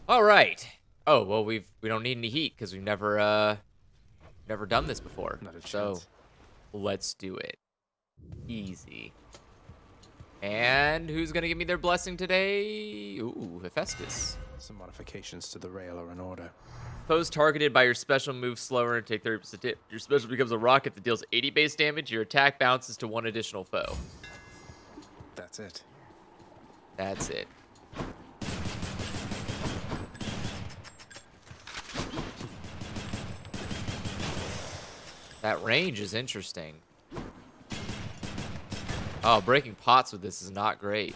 All right. Oh well, we don't need any heat because we've never done this before. Not a So chance. let's do it. Easy. And who's gonna give me their blessing today? Ooh, Hephaestus. Some modifications to the rail are in order. Foes targeted by your special move slower and take 30% hit. Your special becomes a rocket that deals 80 base damage. Your attack bounces to one additional foe. That's it. That's it. That range is interesting. Oh, breaking pots with this is not great.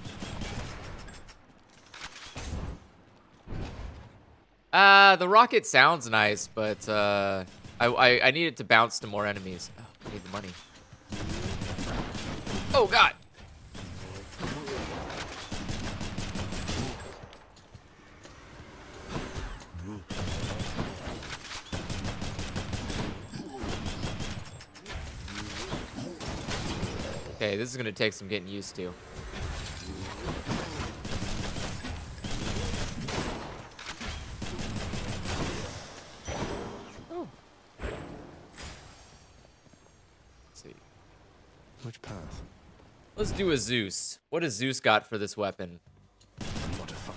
The rocket sounds nice, but I need it to bounce to more enemies. Oh, I need the money. Oh God! Okay, this is gonna take some getting used to. Oh. Let's see. Which path? Let's do a Zeus. What has Zeus got for this weapon? What a fight.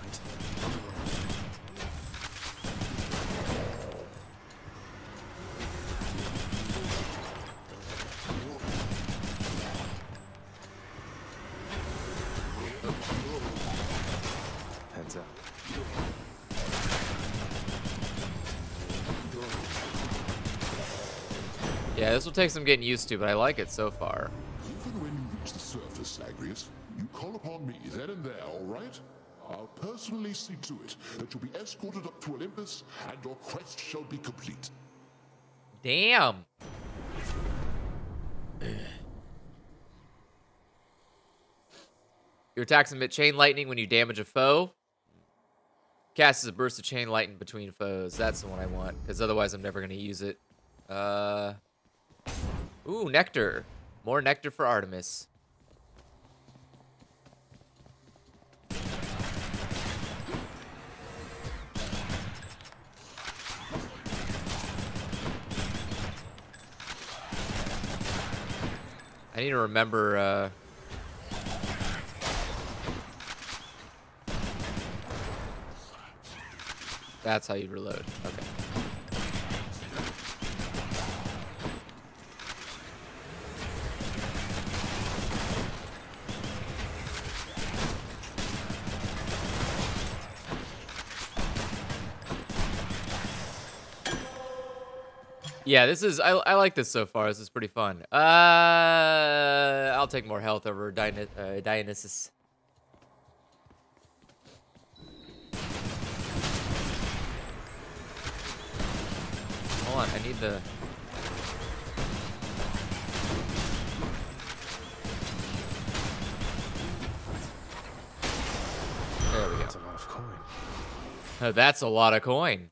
Heads up. Yeah, this will take some getting used to, but I like it so far. Even when you reach the surface, Zagreus, you call upon me then and there, all right? I'll personally see to it that you'll be escorted up to Olympus and your quest shall be complete. Damn. Your attacks emit chain lightning when you damage a foe. Casts a burst of chain lightning between foes. That's the one I want, because otherwise I'm never going to use it. Ooh, nectar. More nectar for Artemis. I need to remember, that's how you reload. Okay. Yeah, this is, I like this so far. This is pretty fun. I'll take more health over Dionysus. Hold on, I need the... There we go. That's a lot of coin. That's a lot of coin.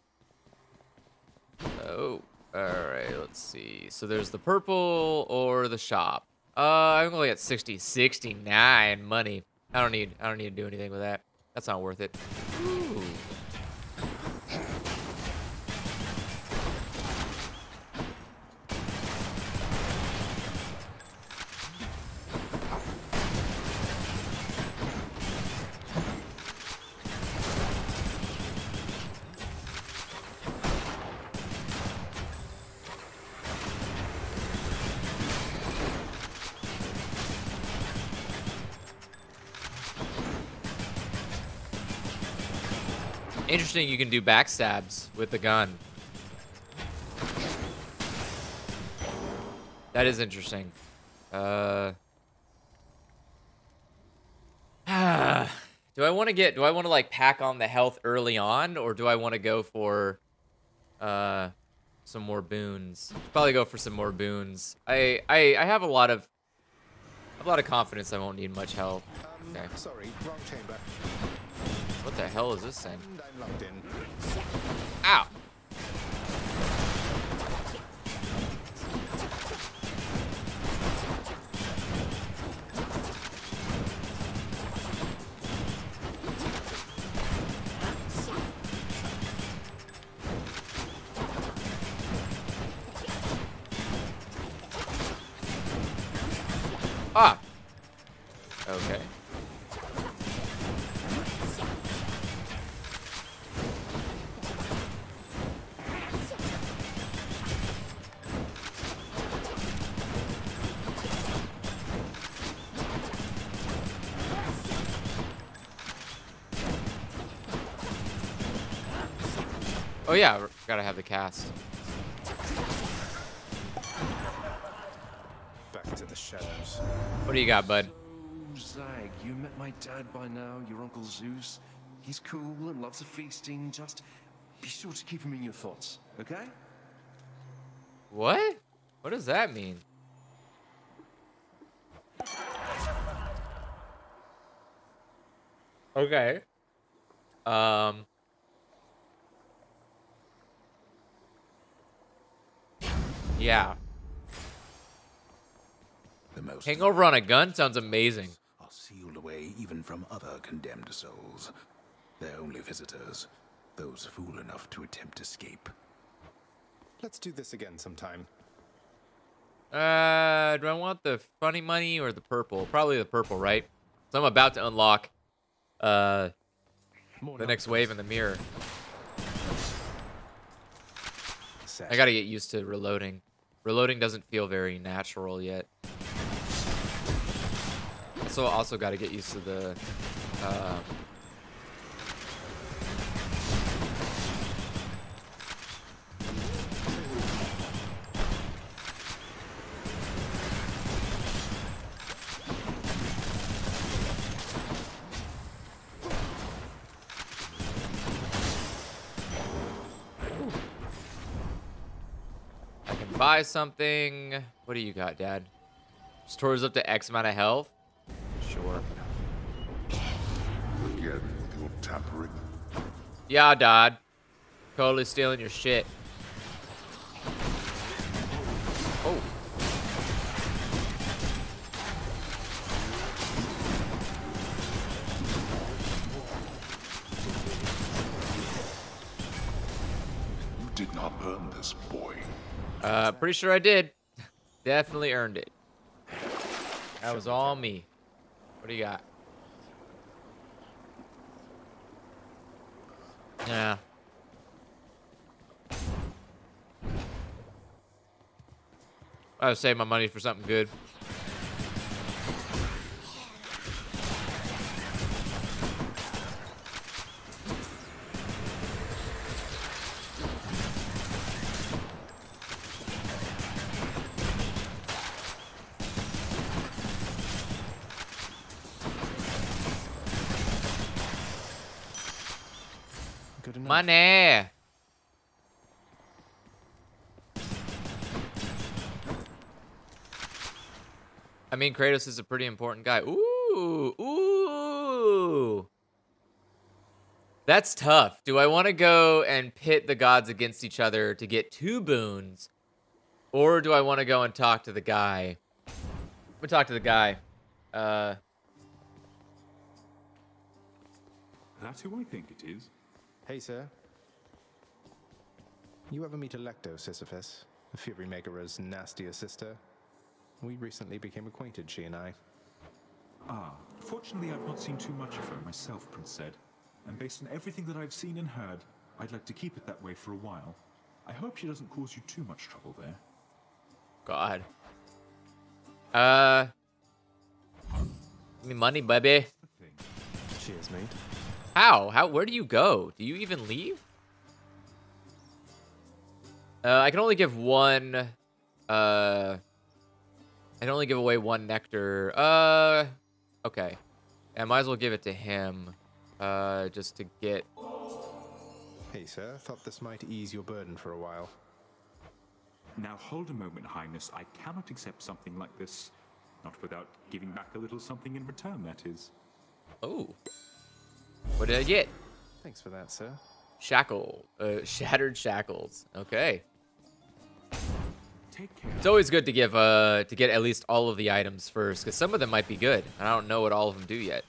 Oh, all right, let's see. So there's the purple or the shop. I'm only at 69 money. I don't need to do anything with that. That's not worth it. Ooh. Interesting, you can do backstabs with the gun. That is interesting. Do I want to like pack on the health early on, or do I want to go for some more boons? Probably go for some more boons. I have a lot of confidence I won't need much health. Okay. Sorry, wrong chamber. What the hell is this thing? And I'm locked in. Ow! Ah. Okay. Oh yeah, gotta have the cast. Back to the shadows. What do you got, bud? So, Zag, you met my dad by now, your Uncle Zeus. He's cool and loves a feasting. Just be sure to keep him in your thoughts, okay? What? What does that mean? Okay. Yeah. The most Hangover on a gun sounds amazing. are sealed away even from other condemned souls. They're only visitors, those fool enough to attempt escape. Let's do this again sometime. Do I want the funny money or the purple? Probably the purple, right? So I'm about to unlock the next wave in the mirror. I gotta get used to reloading. Reloading doesn't feel very natural yet. So also gotta get used to the buy something. What do you got, Dad? Stores up to X amount of health? Sure. Again with your tampering. Yeah, Dad. Totally stealing your shit. Oh. You did not earn this, boy. Pretty sure I did. Definitely earned it. That was all me. What do you got? Yeah. I'll save my money for something good. Good enough. Money. I mean, Kratos is a pretty important guy. Ooh, ooh. That's tough. Do I want to go and pit the gods against each other to get 2 boons? Or do I want to go and talk to the guy? I'm gonna talk to the guy. That's who I think it is. Hey, sir. You ever meet Electo, Sisyphus? The Fury Megara's nastier sister? We recently became acquainted, she and I. Ah, fortunately I've not seen too much of her myself, Prince said. And based on everything that I've seen and heard, I'd like to keep it that way for a while. I hope she doesn't cause you too much trouble there. God. Give me money, baby. The thing. Cheers, mate. How? Where do you go? Do you even leave? I can only give one, I can only give away 1 nectar. Okay. I might as well give it to him, just to get... Hey, sir. Thought this might ease your burden for a while. Now hold a moment, Highness. I cannot accept something like this. Not without giving back a little something in return, that is. Oh. What did I get? Thanks for that, sir. Shattered shackles. Okay. Take care. It's always good to give, to get at least all of the items first, because some of them might be good. I don't know what all of them do yet.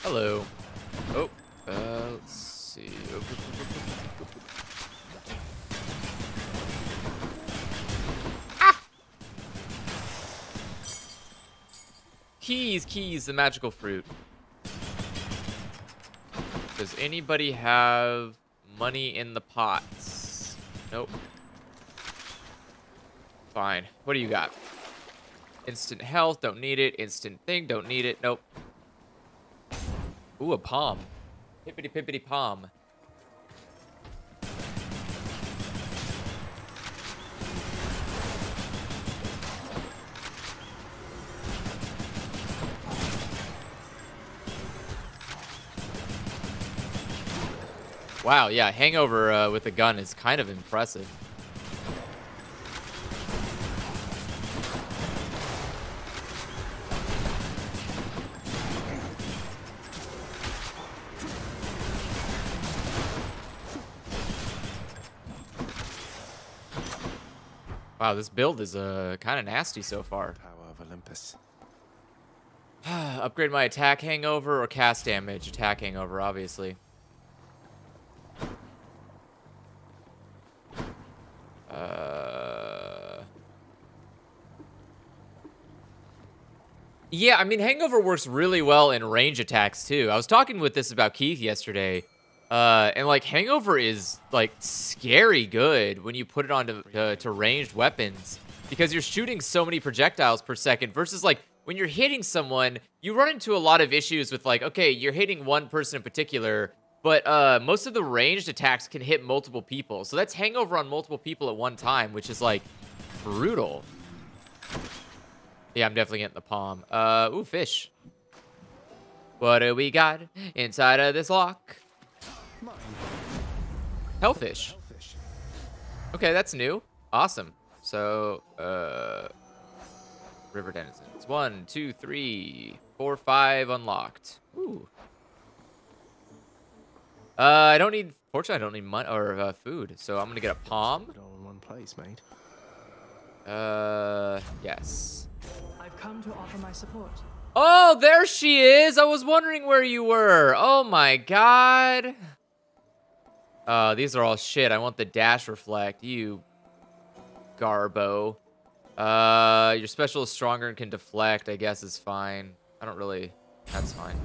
Hello. Oh, let's see. Ah! Keys, the magical fruit. Does anybody have money in the pots? Nope. Fine. What do you got? Instant health, don't need it. Instant thing, don't need it. Nope. Ooh, a palm. Pippity pippity palm. Wow, yeah, hangover with a gun is kind of impressive. Wow, this build is kind of nasty so far. Power of Olympus. Upgrade my attack hangover or cast damage. Attack hangover, obviously. Yeah, I mean, hangover works really well in range attacks too. I was talking with this about Keith yesterday. And like hangover is like scary good when you put it onto to ranged weapons, because you're shooting so many projectiles per second versus like when you're hitting someone, you run into a lot of issues with like, okay, you're hitting one person in particular, but most of the ranged attacks can hit multiple people. So that's hangover on multiple people at one time, which is like brutal. Yeah, I'm definitely getting the palm. Ooh, fish. What do we got inside of this lock? Mine. Hellfish. Hellfish. Okay, that's new. Awesome. So, river denizens. 1, 2, 3, 4, 5 unlocked. Ooh. I don't need. Fortunately, I don't need money or food. So I'm gonna get a palm. Put it all in one place, mate. Yes. I've come to offer my support. Oh, there she is. I was wondering where you were. Oh my god. These are all shit. I want the dash reflect. You garbo. Your special is stronger and can deflect, I guess is fine. I don't really... That's fine.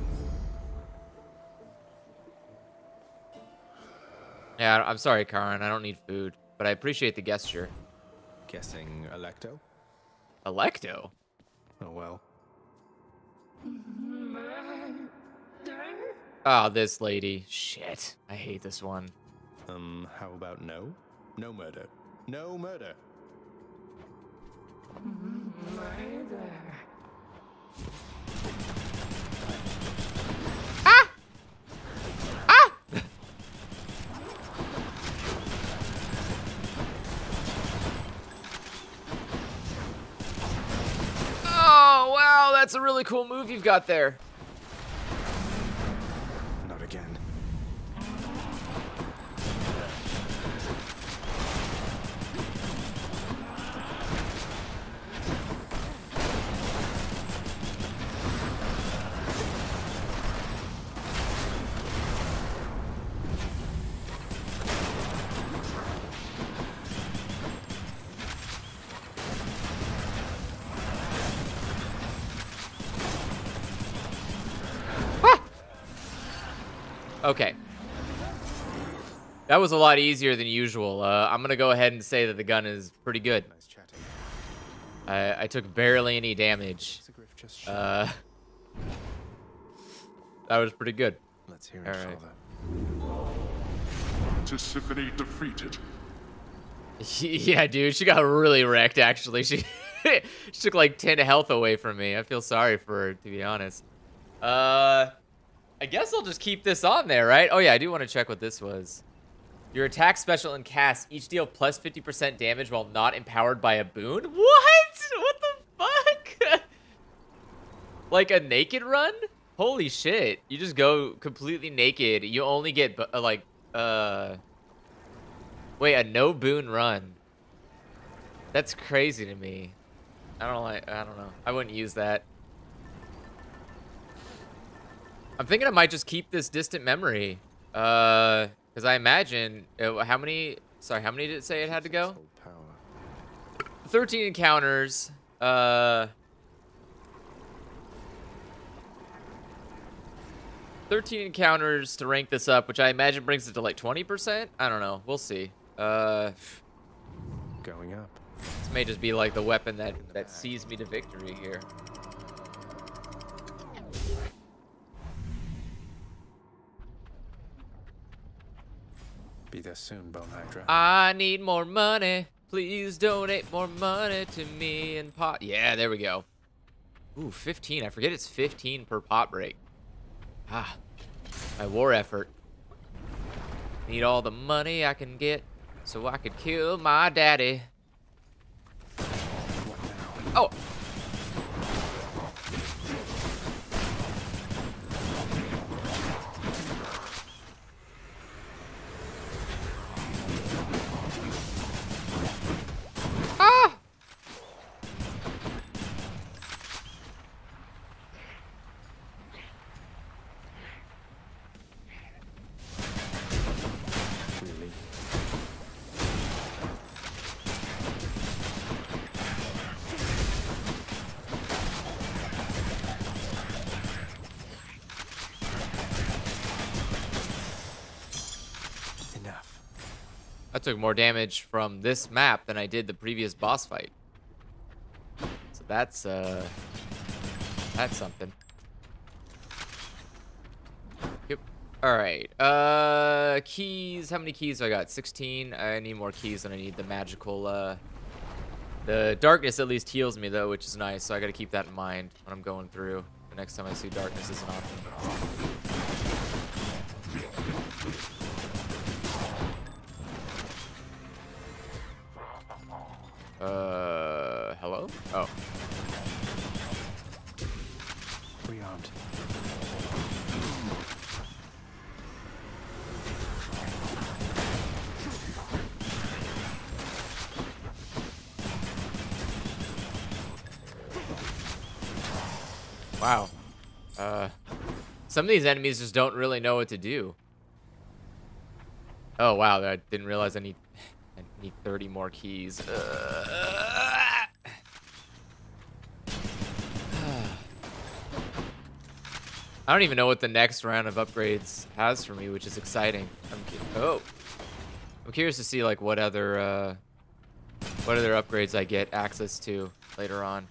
Yeah, I'm sorry, Karin. I don't need food, but I appreciate the gesture. Guessing Electo? Electo? Oh well. Oh, this lady. Shit. I hate this one. How about no? No murder. No murder. Ah! Ah! Oh, wow, that's a really cool move you've got there. Not again. Okay. That was a lot easier than usual. I'm going to go ahead and say that the gun is pretty good. Nice chatting. I took barely any damage. Zagreus just shot. That was pretty good. Let's hear it, All right. Father. Tisiphone defeated. Yeah, dude, she got really wrecked, actually. She took like 10 health away from me. I feel sorry for her, to be honest. I guess I'll just keep this on there, right? Oh, yeah, I do want to check what this was. Your attack, special, and cast each deal plus 50% damage while not empowered by a boon? What? What the fuck? Like a naked run? Holy shit. You just go completely naked. You only get, wait, a no boon run. That's crazy to me. I don't know. I wouldn't use that. I'm thinking I might just keep this distant memory. Because I imagine how many did it say it had to go? Hold power. 13 encounters. 13 encounters to rank this up, which I imagine brings it to like 20%. I don't know. We'll see. Going up. This may just be like the weapon that sees me to victory here. Be there soon, Bone Hydra. I need more money. Please donate more money to me and pot. Yeah, there we go. Ooh, 15. I forget it's 15 per pot break. Ah, my war effort. Need all the money I can get so I could kill my daddy. Oh. Ah. Really? Enough. I took more damage from this map than I did the previous boss fight. So that's something. Yep. All right. Keys. How many keys do I got? 16. I need more keys than I need the magical. The darkness at least heals me though, which is nice. So I got to keep that in mind when I'm going through. The next time I see darkness is an option. Hello? Oh. Rearmed. Wow. Some of these enemies just don't really know what to do. Oh, wow. I didn't realize I need 30 more keys. I don't even know what the next round of upgrades has for me, which is exciting. I'm curious to see like what other upgrades I get access to later on.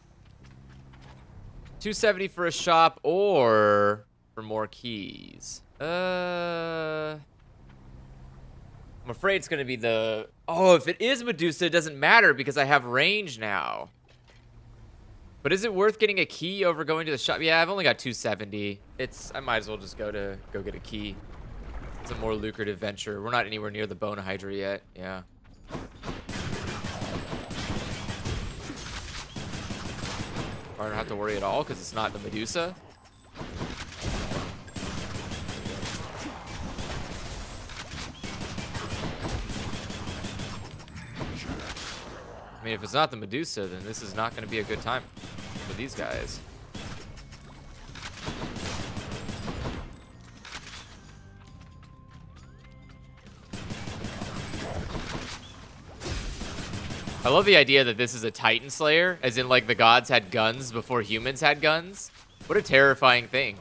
270 for a shop or for more keys. I'm afraid it's gonna be the... Oh, if it is Medusa, it doesn't matter because I have range now. But is it worth getting a key over going to the shop? Yeah, I've only got 270. I might as well just go get a key. It's a more lucrative venture. We're not anywhere near the Bone Hydra yet. Yeah. I don't have to worry at all because it's not the Medusa. I mean, if it's not the Medusa, then this is not going to be a good time for these guys. I love the idea that this is a Titan Slayer, as in like the gods had guns before humans had guns. What a terrifying thing.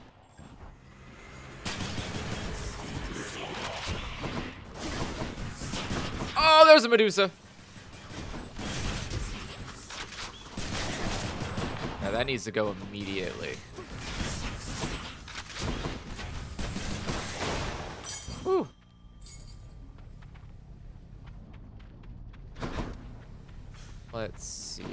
Oh, there's a Medusa. Now that needs to go immediately. Whew. Let's see.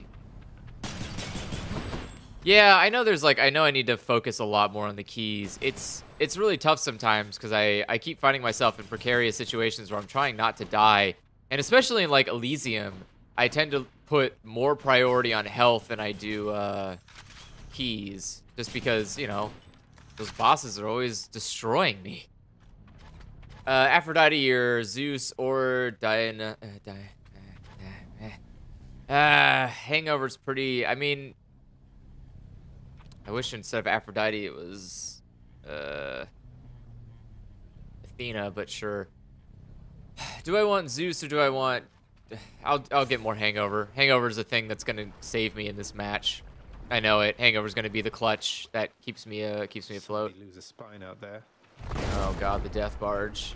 Yeah, I know there's like, I know I need to focus a lot more on the keys. It's really tough sometimes because I keep finding myself in precarious situations where I'm trying not to die. And especially in like Elysium, I tend to put more priority on health than I do keys. Just because, you know, those bosses are always destroying me. Aphrodite or Zeus or Diana. Hangover's pretty... I mean... I wish instead of Aphrodite it was Athena, but sure. Do I want Zeus or do I want... I'll get more Hangover. Hangover is a thing that's gonna save me in this match. I know it. Hangover's gonna be the clutch that keeps me afloat. Lose a spine out there. Oh god, the death barge.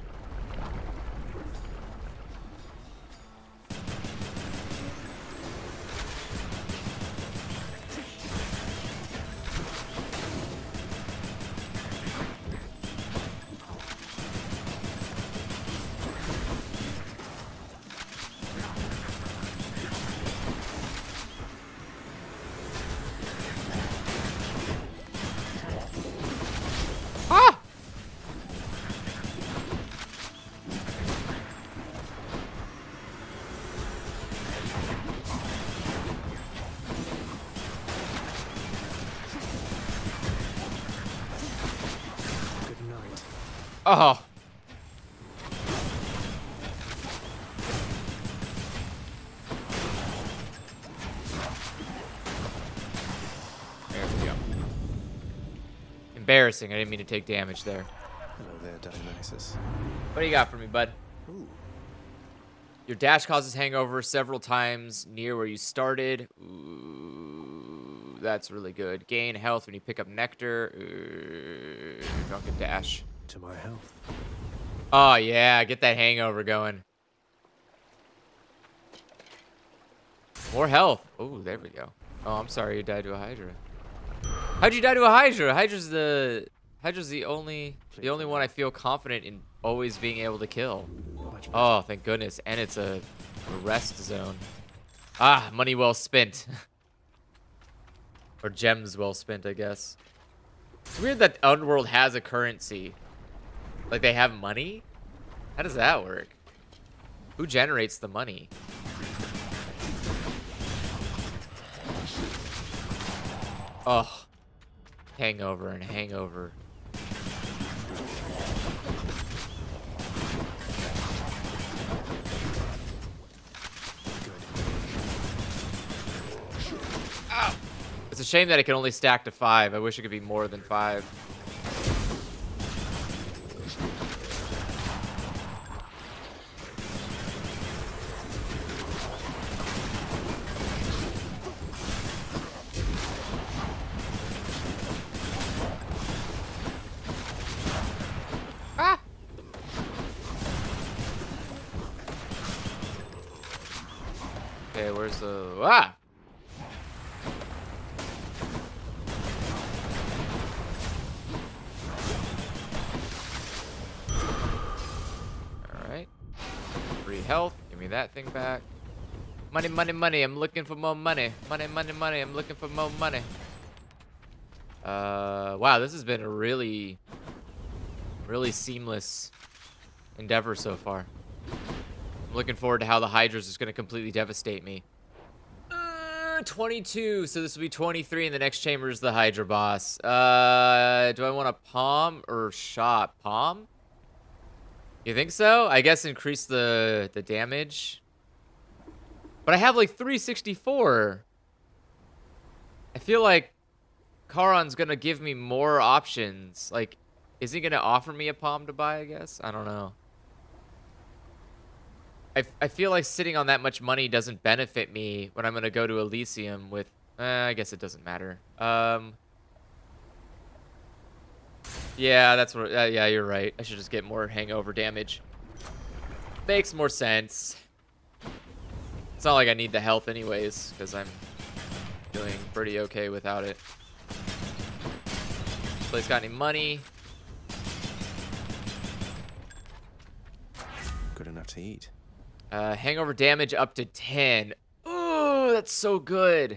Oh. There we go. Embarrassing. I didn't mean to take damage there. Hello there, Dionysus. What do you got for me, bud? Ooh. Your dash causes hangover several times near where you started. Ooh, that's really good. Gain health when you pick up nectar. Ooh, drunken dash. To my health. Oh, yeah. Get that hangover going. More health. Oh, there we go. Oh, I'm sorry you died to a Hydra. How'd you die to a Hydra? Hydra's the only one I feel confident in always being able to kill. Oh, thank goodness. And it's a rest zone. Ah, money well spent. Or gems well spent, I guess. It's weird that Underworld has a currency. Like, they have money? How does that work? Who generates the money? Oh. Hangover and hangover. Ow. It's a shame that it can only stack to 5. I wish it could be more than 5. Okay, where's the... Ah! Alright. Free health. Give me that thing back. Money, money, money. I'm looking for more money. Money, money, money. I'm looking for more money. Wow, this has been a really seamless endeavor so far. I'm looking forward to how the Hydra's is going to completely devastate me. 22, so this will be 23, and the next chamber is the Hydra boss. Do I want a palm or shot? Palm? You think so? I guess increase the damage. But I have like 364. I feel like Charon's going to give me more options. Like, is he going to offer me a palm to buy, I guess? I don't know. I feel like sitting on that much money doesn't benefit me when I'm going to go to Elysium with... I guess it doesn't matter. Yeah, that's what... yeah, you're right. I should just get more hangover damage. Makes more sense. It's not like I need the health anyways, because I'm doing pretty okay without it. This place got any money? Good enough to eat. Hangover damage up to 10. Ooh, that's so good.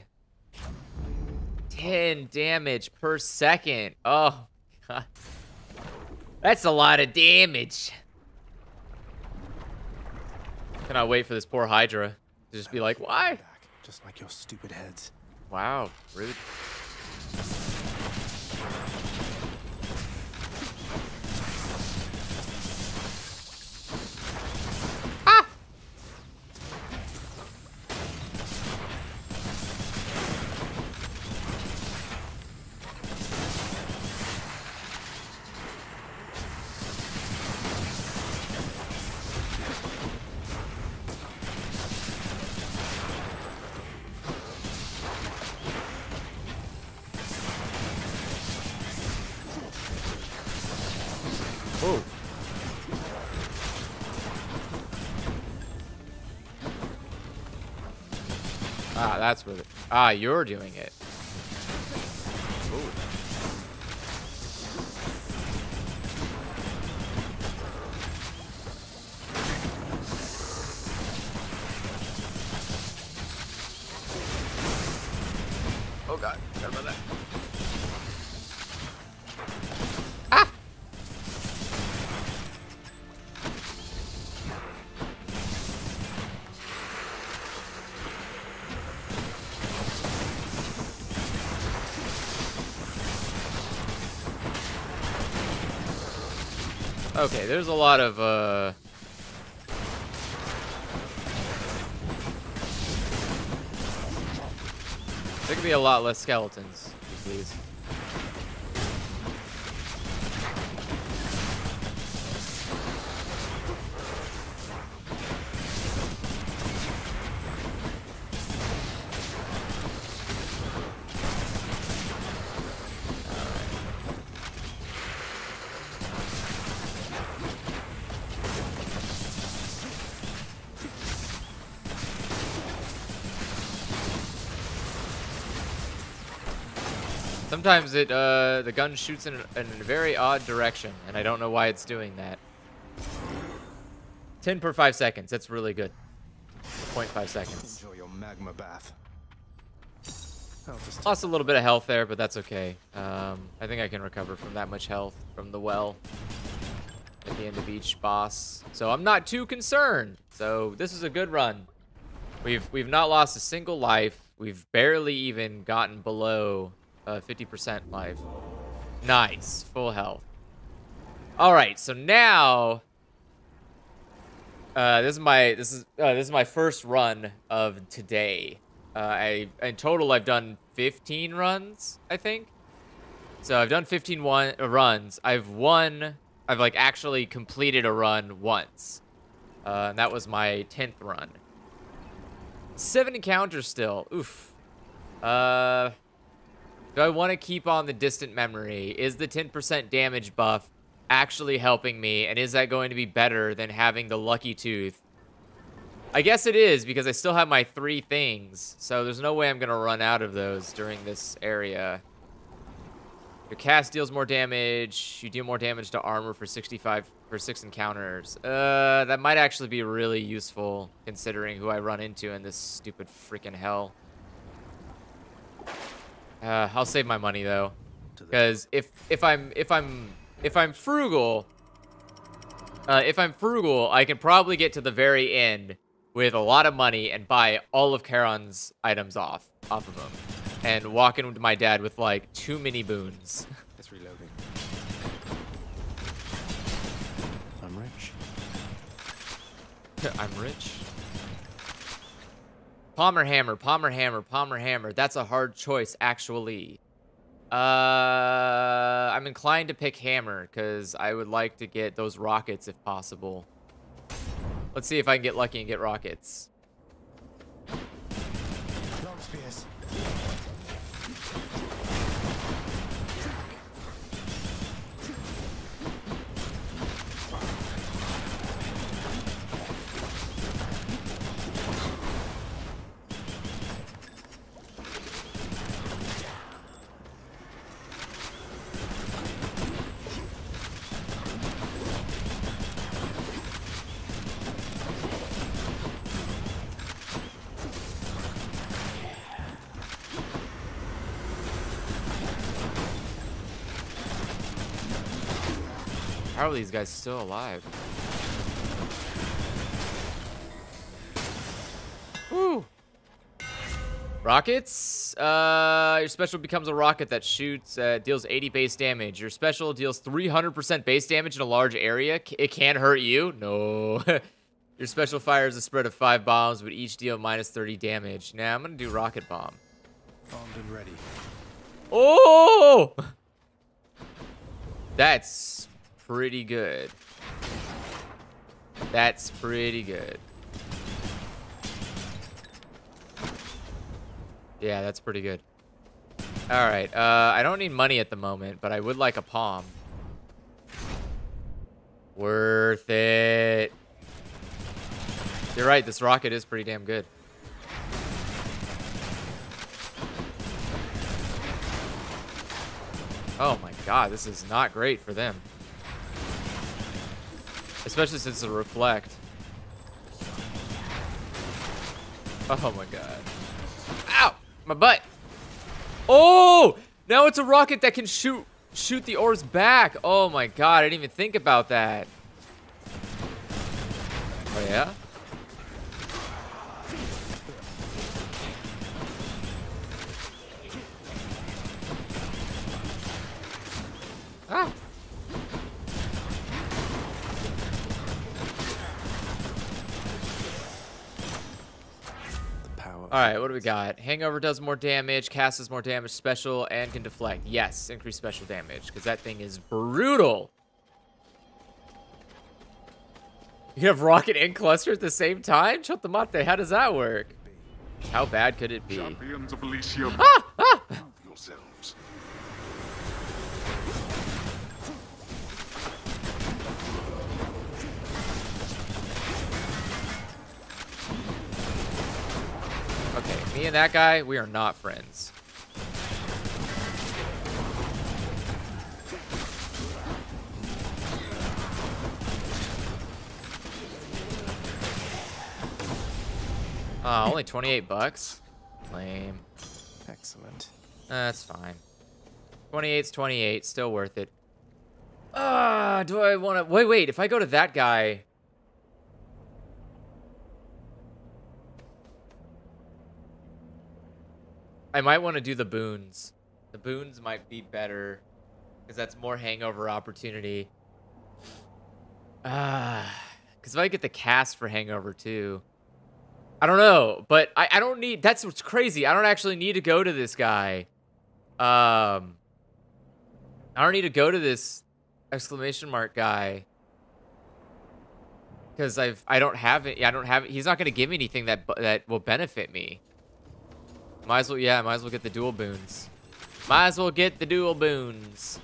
10 damage per second. Oh, God. That's a lot of damage. Cannot wait for this poor Hydra to just be like, why? Just like your stupid heads. Wow, rude. Ah, that's what it... Ah, you're doing it. Ooh. Oh god, sorry about that. Ah! Okay, there's a lot of, there could be a lot less skeletons, please. Sometimes it, the gun shoots in a very odd direction, and I don't know why it's doing that. 10 per 5 seconds. That's really good. 0.5 seconds. Enjoy your magma bath. I'll just Lost a little bit of health there, but that's okay. I think I can recover from that much health from the well at the end of each boss. So I'm not too concerned. So this is a good run. We've not lost a single life. We've barely even gotten below 50% life. Nice, full health. All right, so now this is my first run of today. In total I've done 15 runs, I think. So I've done 15 runs. I've like actually completed a run once. And that was my 10th run. 7 encounters still. Oof. Do I want to keep on the distant memory? Is the 10% damage buff actually helping me? And is that going to be better than having the lucky tooth? I guess it is, because I still have my 3 things. So there's no way I'm going to run out of those during this area. Your cast deals more damage. You deal more damage to armor for 65 for 6 encounters. That might actually be really useful considering who I run into in this stupid freaking hell. I'll save my money though, because if I'm frugal, I can probably get to the very end with a lot of money and buy all of Charon's items off of him, and walk into my dad with like too many boons. It's reloading. I'm rich. I'm rich. Palmer hammer, Palmer hammer, Palmer hammer. That's a hard choice, actually. I'm inclined to pick hammer because I would like to get those rockets if possible. Let's see if I can get lucky and get rockets. Long spears. How are these guys still alive? Woo! Rockets? Your special becomes a rocket that shoots, deals 80 base damage. Your special deals 300% base damage in a large area. It can't hurt you. No. Your special fires a spread of 5 bombs, but each deal minus 30 damage. Now I'm gonna do rocket bomb. Armed and ready. Oh! That's pretty good. That's pretty good. Yeah, that's pretty good. All right, I don't need money at the moment, but I would like a palm. Worth it. You're right, this rocket is pretty damn good. Oh my god, this is not great for them. Especially since it's a reflect. Oh my god. Ow! My butt! Oh! Now it's a rocket that can shoot the orbs back. Oh my god, I didn't even think about that. Oh yeah? Ah! Alright, what do we got? Hangover does more damage, casts more damage, special, and can deflect. Yes, increase special damage, because that thing is brutal. You can have rocket and cluster at the same time? Chotamate, how does that work? How bad could it be? Champions of Elysium, Ah! Ah! prove yourselves. Okay, me and that guy, we are not friends. Only 28 bucks. Lame. Excellent. That's fine. 28's 28, still worth it. Do I want to... Wait, if I go to that guy... I might want to do the boons. The boons might be better, because that's more hangover opportunity. Because if I get the cast for hangover too... I don't know, but I don't need... That's what's crazy. I don't actually need to go to this guy. I don't need to go to this exclamation mark guy. Because I don't have it. I don't have it. He's not going to give me anything that will benefit me. Might as well, yeah, might as well get the dual boons. Might as well get the dual boons.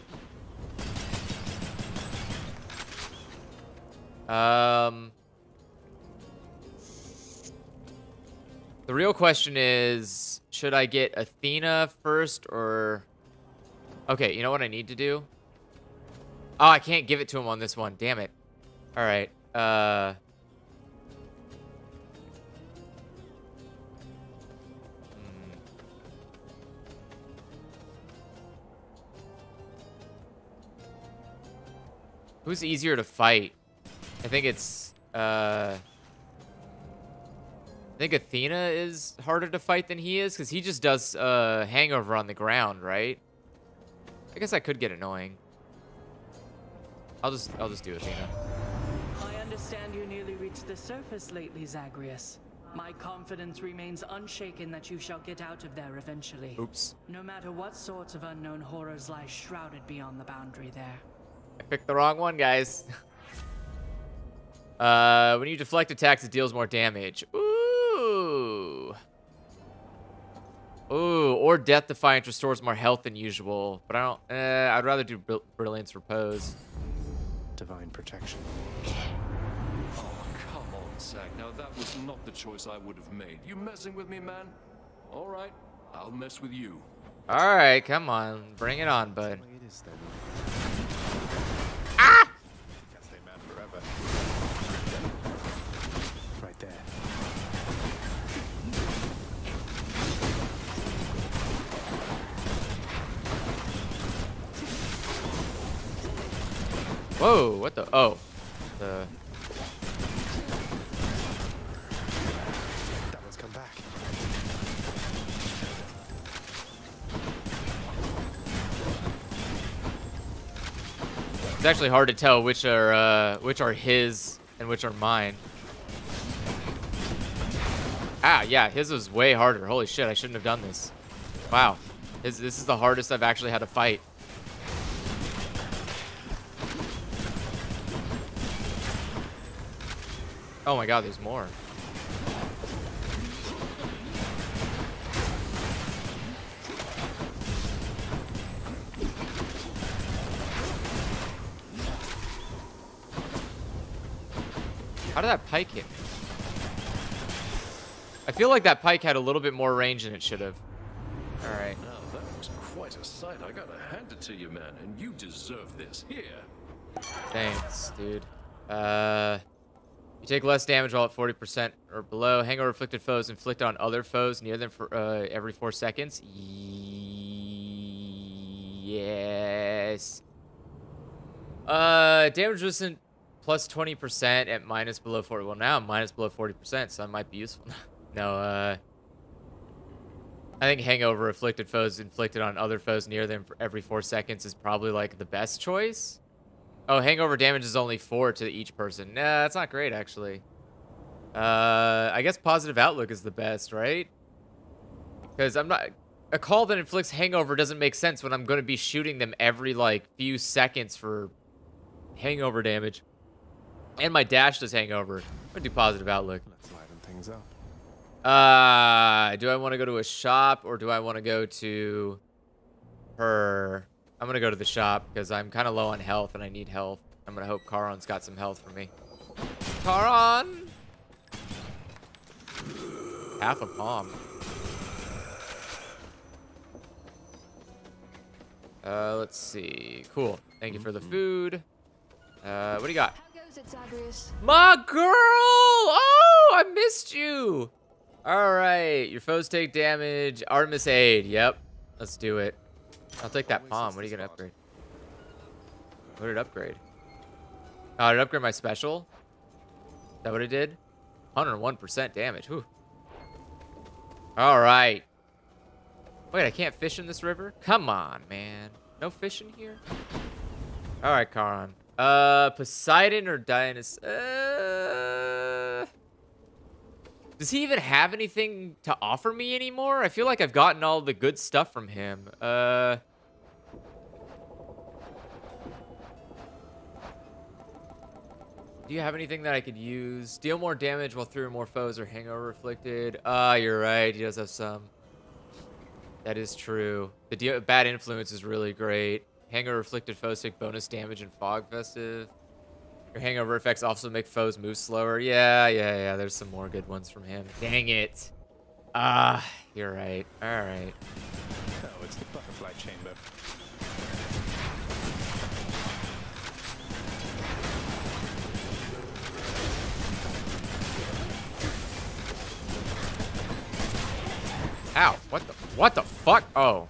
The real question is, should I get Athena first or... Okay, you know what I need to do? Oh, I can't give it to him on this one. Damn it. All right. Who's easier to fight? I think it's... I think Athena is harder to fight than he is, because he just does hangover on the ground, right? I guess that could get annoying. I'll just do Athena. I understand you nearly reached the surface lately, Zagreus. My confidence remains unshaken that you shall get out of there eventually. Oops. No matter what sorts of unknown horrors lie shrouded beyond the boundary there. I picked the wrong one, guys. When you deflect attacks, it deals more damage. Ooh. Ooh, or Death Defiance restores more health than usual. But I don't... I'd rather do Brilliance Repose. Divine protection. Oh, come on, Zag. Now, that was not the choice I would have made. You messing with me, man? All right, I'll mess with you. All right, come on. Bring it on, bud. It is then. Ah! Can't stay mad forever. Right there. Whoa, what the... Oh. The... That one's come back. It's actually hard to tell which are his and which are mine. Ah, yeah, his was way harder. Holy shit, I shouldn't have done this. Wow. This is the hardest I've actually had to fight. Oh my god, there's more. How did that pike hit me? I feel like that pike had a little bit more range than it should have. Alright. Now, that looks quite a sight. I gotta hand it to you, man, and you deserve this. Here. Thanks, dude. You take less damage while at 40% or below. Hangover afflicted foes inflicted on other foes near them for every 4 seconds. Yes. Damage resistant plus 20% at minus below 40. Well, now I'm minus below 40%, so that might be useful. No, I think hangover afflicted foes inflicted on other foes near them for every 4 seconds is probably like the best choice. Oh, hangover damage is only 4 to each person. Nah, that's not great, actually. I guess positive outlook is the best, right? Because I'm not... A call that inflicts hangover doesn't make sense when I'm going to be shooting them every, like, few seconds for hangover damage. And my dash does hangover. I'm going to do positive outlook. Let's liven things up. Do I want to go to a shop or do I want to go to her? I'm going to go to the shop because I'm kind of low on health and I need health. I'm going to hope Charon's got some health for me. Charon! Half a palm. Let's see. Cool. Thank you for the food. What do you got? How goes it, Zagreus? My girl! Oh, I missed you. All right. Your foes take damage. Artemis aid. Yep. Let's do it. I'll take that palm. What are you going to upgrade? What did it upgrade? Oh, did it upgrade my special? Is that what it did? 101% damage. Whew. All right. Wait, I can't fish in this river? Come on, man. No fishing here? All right, Charon. Poseidon or Dionysus? Does he even have anything to offer me anymore? I feel like I've gotten all the good stuff from him. Do you have anything that I could use? Deal more damage while through more foes or hangover afflicted. You're right. He does have some. That is true. The bad influence is really great. Hangover afflicted foes take bonus damage in Fog Festive. Your hangover effects also make foes move slower. Yeah. There's some more good ones from him. Dang it. You're right. All right. Oh, it's the butterfly chamber. Ow. What the fuck? Oh.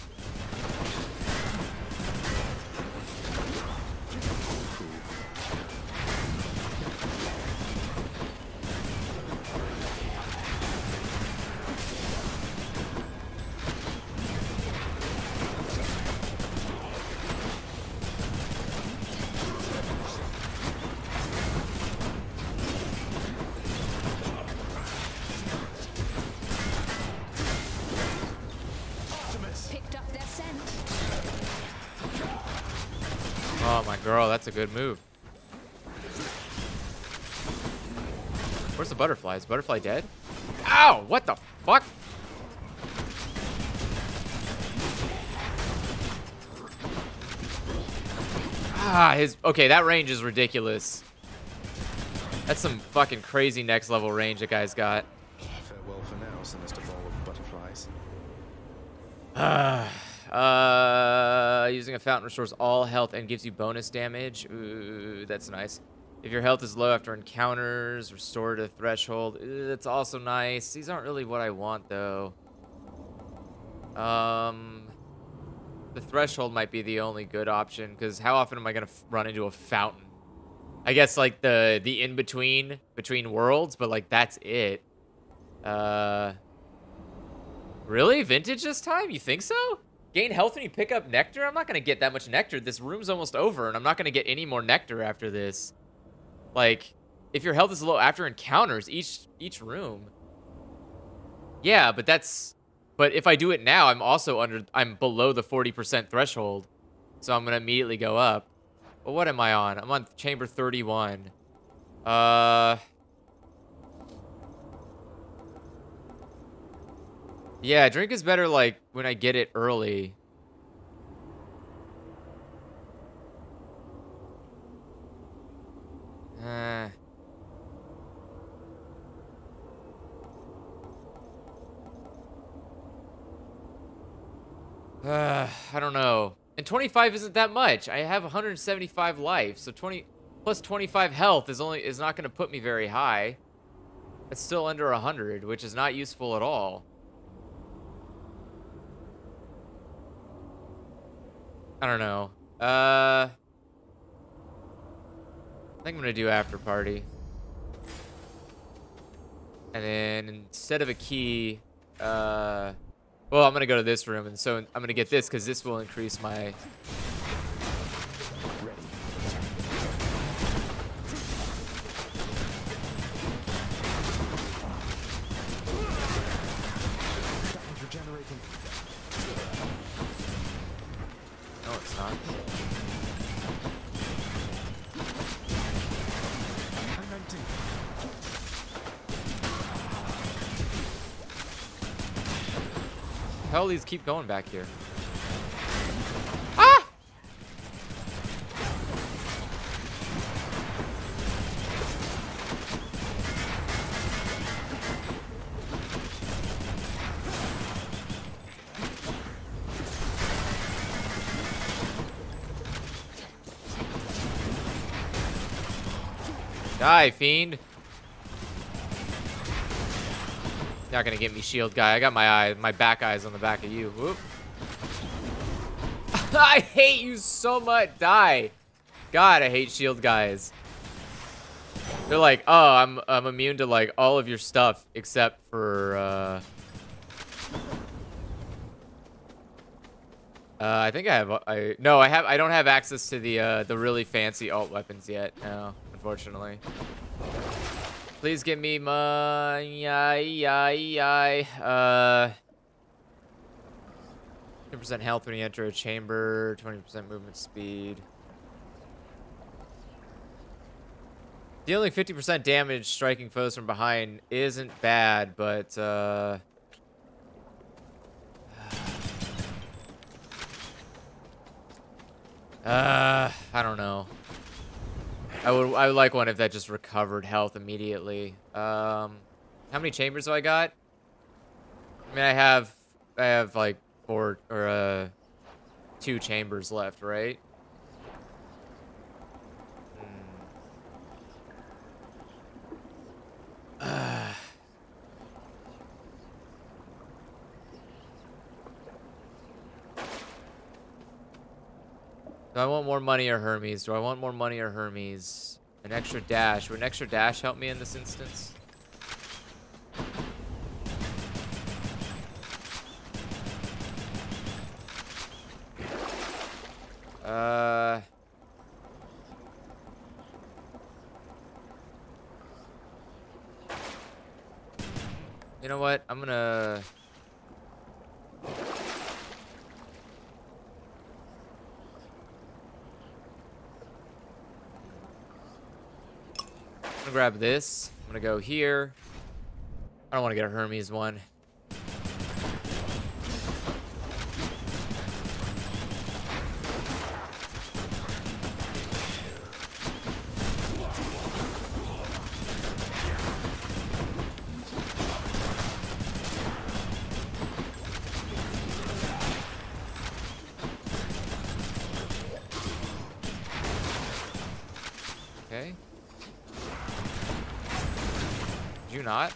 Oh, my girl, that's a good move. Where's the butterfly? Is the butterfly dead? Ow! What the fuck? Okay, that range is ridiculous. That's some fucking crazy next level range that guy's got. Farewell for now, sinister ball of butterflies. Using a fountain restores all health and gives you bonus damage. Ooh, that's nice. If your health is low after encounters, restore to threshold. Ooh, that's also nice. These aren't really what I want, though. The threshold might be the only good option, because how often am I going to run into a fountain? I guess, like, the in-between, between worlds, but, like, that's it. Really? Vintage this time? You think so? Gain health when you pick up nectar? I'm not going to get that much nectar. This room's almost over, and I'm not going to get any more nectar after this. Like, if your health is low after encounters, each room. Yeah, but that's... But if I do it now, I'm below the 40% threshold. So I'm going to immediately go up. But what am I on? I'm on chamber 31. Yeah, drink is better, like, when I get it early. I don't know. And 25 isn't that much. I have 175 life, so 20 plus 25 health is not going to put me very high. It's still under 100, which is not useful at all. I don't know. I think I'm gonna do after party. And then instead of a key, well, I'm gonna go to this room, and so I'm gonna get this because this will increase my. No, it's not. Hell, these keep going back here. Ah! Die, fiend. Not gonna get me, shield guy. I got my back eyes on the back of you. Whoop. I hate you so much. Die. God, I hate shield guys. They're like, oh, I'm immune to like all of your stuff except for I think I don't have access to the really fancy alt weapons yet. No, unfortunately. Please give me my 10% health when you enter a chamber, 20% movement speed. Dealing 50% damage striking foes from behind isn't bad, but I don't know. I would like one if that just recovered health immediately. How many chambers do I got? I mean, I have like 4 or 2 chambers left, right? Do I want more money or Hermes? Do I want more money or Hermes? An extra dash. Would an extra dash help me in this instance? You know what? I'm gonna... I'm gonna grab this. I'm gonna go here. I don't want to get a Hermes one. Okay. Did you not?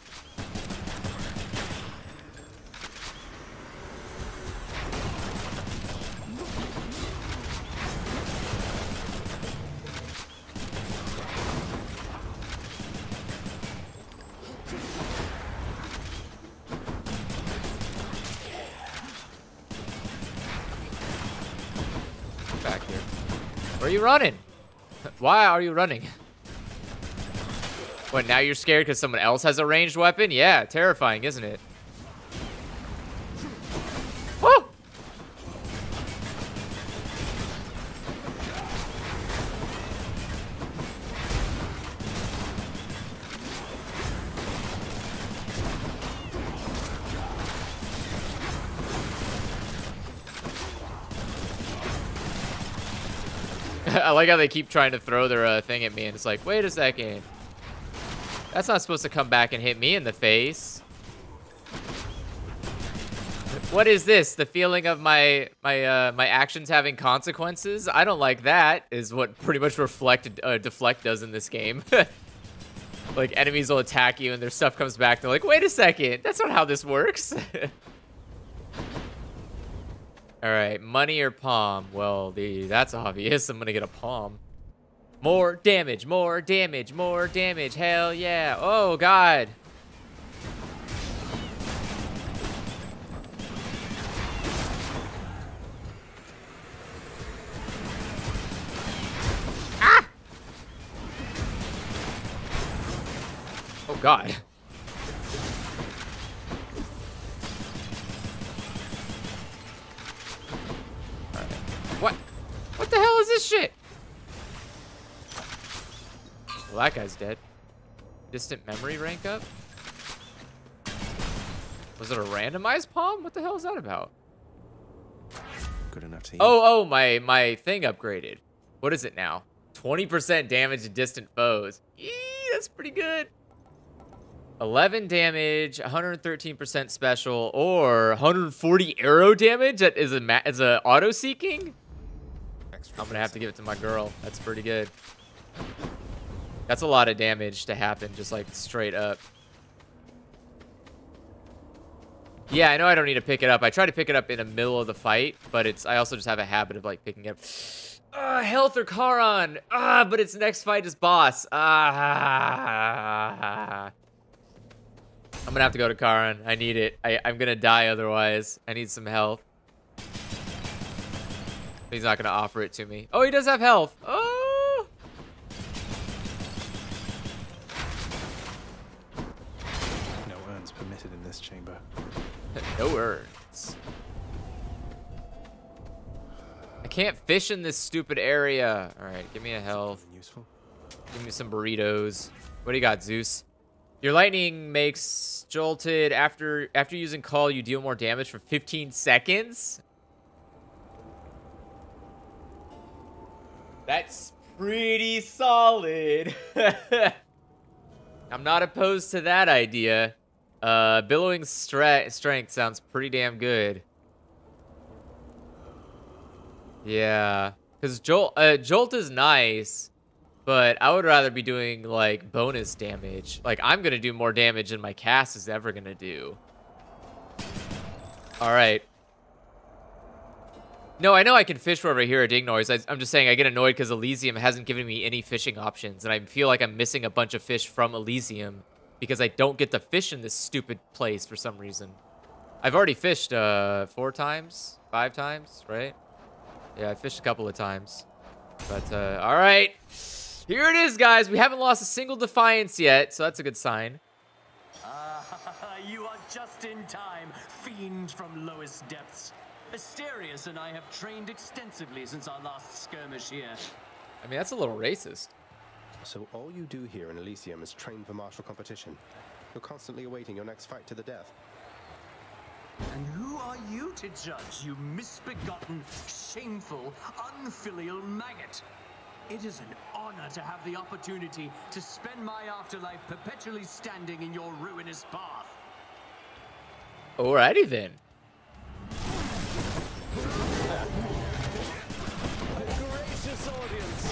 Back here. Where are you running? Why are you running? What, now you're scared because someone else has a ranged weapon? Yeah, terrifying, isn't it? Woo! I like how they keep trying to throw their thing at me, and it's like, wait a second. That's not supposed to come back and hit me in the face. What is this? The feeling of my actions having consequences? I don't like that, is what pretty much deflect does in this game. Like, enemies will attack you and their stuff comes back. They're like, wait a second, that's not how this works. All right, money or palm? Well, that's obvious. I'm gonna get a palm. More damage, more damage, more damage. Hell yeah. Oh, God. Ah! Oh, God. What? What the hell is this shit? Well, that guy's dead. Distant memory rank up? Was it a randomized palm? What the hell is that about? Good enough to eat. Oh, my thing upgraded. What is it now? 20% damage to distant foes. Eee, that's pretty good. 11 damage, 113% special, or 140 arrow damage that is a auto seeking? I'm gonna have to give it to my girl. That's pretty good. That's a lot of damage to happen, just like straight up. Yeah, I know I don't need to pick it up. I try to pick it up in the middle of the fight, but I also just have a habit of like picking it up. Health or Charon. But its next fight is boss. I'm gonna have to go to Charon. I need it. I'm gonna die otherwise. I need some health. He's not gonna offer it to me. Oh, he does have health. Oh! No urns permitted in this chamber. No urns. I can't fish in this stupid area. All right, give me a health. Useful. Give me some burritos. What do you got, Zeus? Your lightning makes jolted. After using call, you deal more damage for 15 seconds. That's pretty solid. I'm not opposed to that idea. Billowing strength sounds pretty damn good. Yeah, because Jolt is nice, but I would rather be doing like bonus damage. Like, I'm gonna do more damage than my cast is ever gonna do. All right. No, I know I can fish wherever I hear a ding noise. I'm just saying I get annoyed because Elysium hasn't given me any fishing options, and I feel like I'm missing a bunch of fish from Elysium because I don't get to fish in this stupid place for some reason. I've already fished 4 times, 5 times, right? Yeah, I fished a couple of times. But, all right. Here it is, guys. We haven't lost a single Defiance yet, so that's a good sign. You are just in time, fiend from lowest depths. Asterius and I have trained extensively since our last skirmish here. I mean, that's a little racist. So all you do here in Elysium is train for martial competition. You're constantly awaiting your next fight to the death. And who are you to judge, you misbegotten, shameful, unfilial maggot? It is an honor to have the opportunity to spend my afterlife perpetually standing in your ruinous path. Alrighty then. Gracious audience.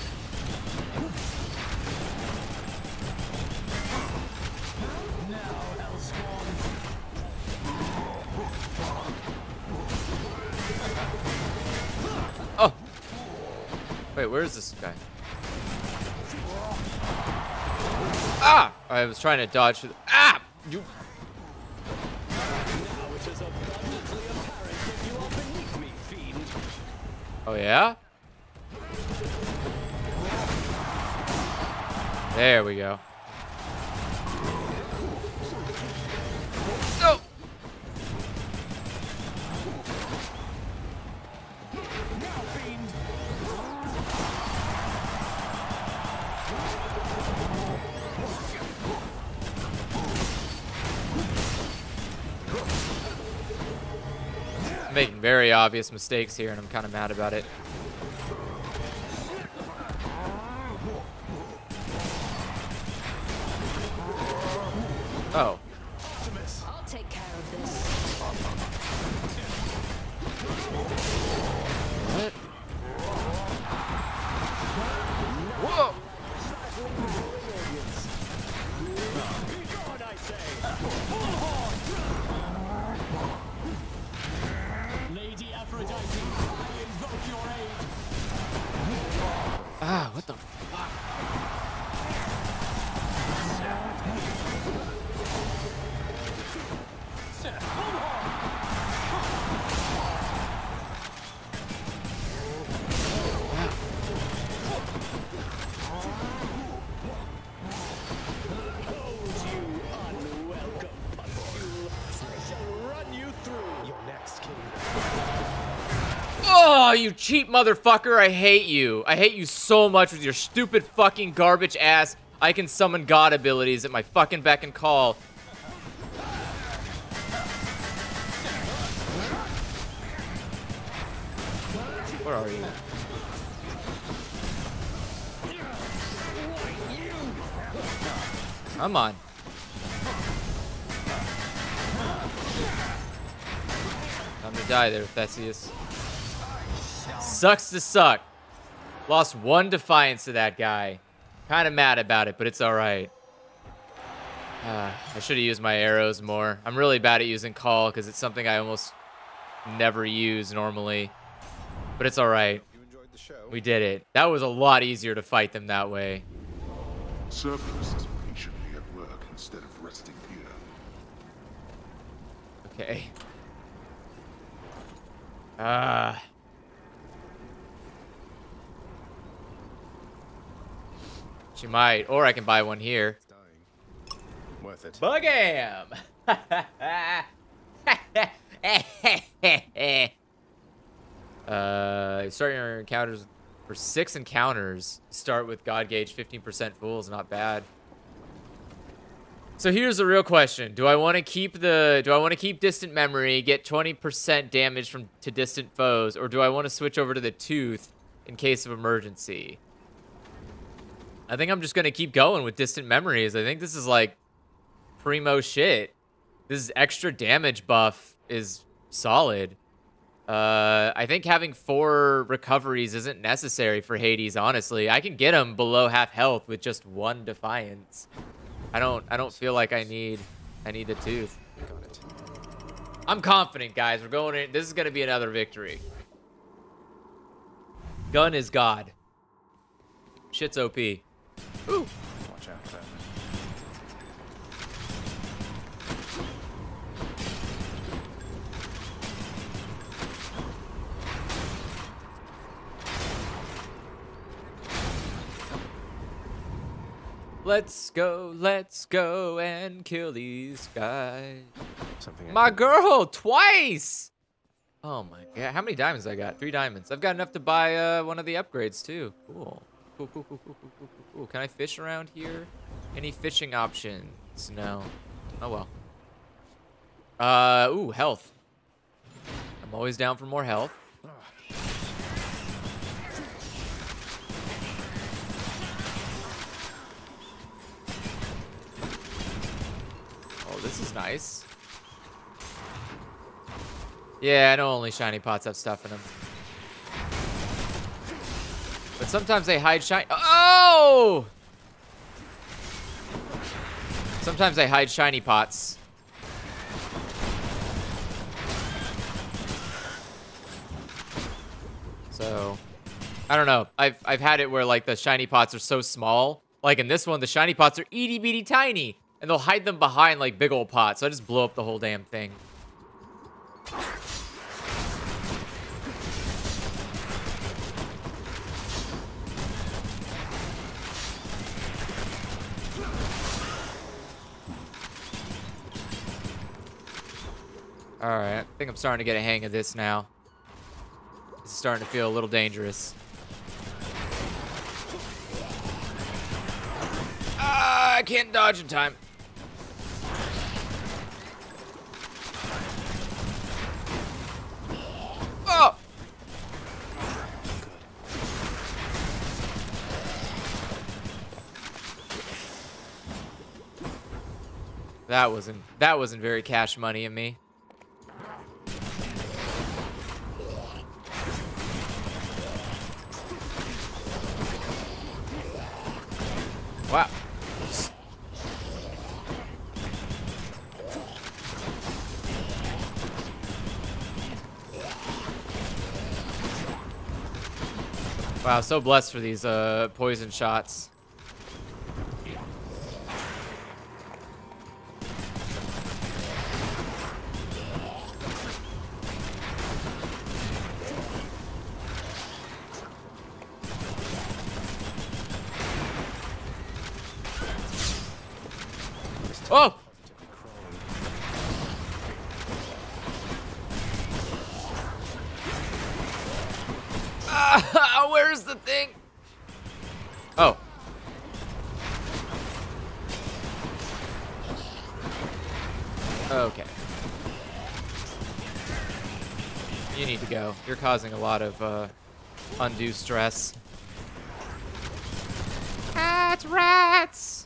Now, Hellspawn. Oh! Wait, where is this guy? Ah! I was trying to dodge through the... Ah! You... Oh, yeah? There we go. No! I'm making very obvious mistakes here, and I'm kind of mad about it. Oh. I'll take care of this. What? Whoa! Lady Aphrodite, I invoke your aid. Ah, what the fuck? Oh, you cheap motherfucker. I hate you. I hate you so much with your stupid fucking garbage ass I can summon god abilities at my fucking beck and call. Where are you? Come on. Time to die there, Theseus. Sucks to suck. Lost 1 defiance to that guy. Kind of mad about it, but it's alright. I should have used my arrows more. I'm really bad at using call because it's something I almost never use normally. But it's alright. We did it. That was a lot easier to fight them that way. Cerberus is patiently at work instead of resting here. Okay. She might, or I can buy one here. Worth it. Bugam! Start your encounters for 6 encounters. Start with God Gauge 15% fools, not bad. So here's the real question. Do I want to keep distant memory, get 20% damage to distant foes, or do I want to switch over to the tooth in case of emergency? I think I'm just going to keep going with distant memories. I think this is like primo shit. This extra damage buff is solid. I think having 4 recoveries isn't necessary for Hades, honestly. I can get him below half health with just 1 defiance. I don't feel like I need the tooth. Got it. I'm confident, guys. We're going in. This is going to be another victory. Gun is God. Shit's OP. Ooh. Watch out for that. Let's go and kill these guys. Something My girl, twice! Oh my god, how many diamonds I got? 3 diamonds. I've got enough to buy one of the upgrades too. Cool. Cool. Can I fish around here? Any fishing options? No. Oh well. Ooh, health. I'm always down for more health. This is nice. Yeah, I know only shiny pots have stuff in them. But sometimes they hide shiny. Oh! Sometimes they hide shiny pots. So, I don't know. I've had it where like the shiny pots are so small. Like in this one, the shiny pots are itty bitty tiny. And they'll hide them behind, like, big old pots. So I just blow up the whole damn thing. Alright, I think I'm starting to get a hang of this now. This is starting to feel a little dangerous. I can't dodge in time. Oh! That wasn't very cash money of me. Wow. Wow, so blessed for these poison shots. Oh! Where's the thing? Oh. Okay. You need to go. You're causing a lot of undue stress. Rats!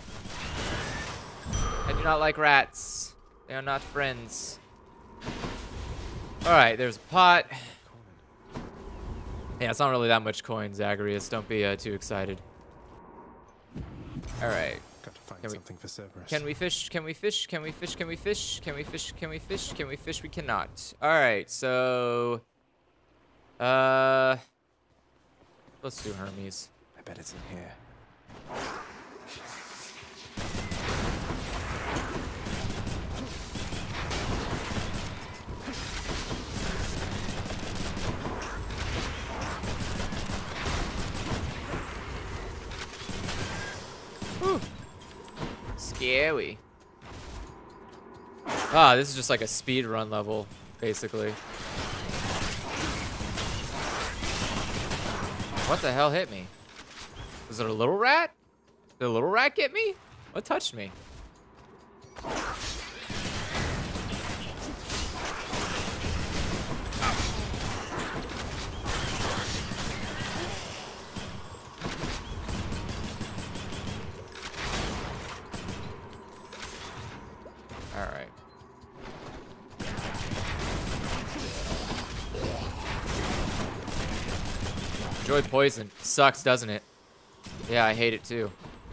I do not like rats. They are not friends. Alright, there's a pot. Yeah, it's not really that much coin, Zagreus. Don't be too excited. Alright. Got to find something for Cerberus. Can we fish? Can we fish? Can we fish? Can we fish? Can we fish? Can we fish? Can we fish? We cannot. Alright, so... let's do Hermes. I bet it's in here. Whew. Scary. Ah, this is just like a speed run level, basically. What the hell hit me? Was it a little rat? Did a little rat get me? What touched me? Alright. Enjoy poison. Sucks, doesn't it? Yeah, I hate it too.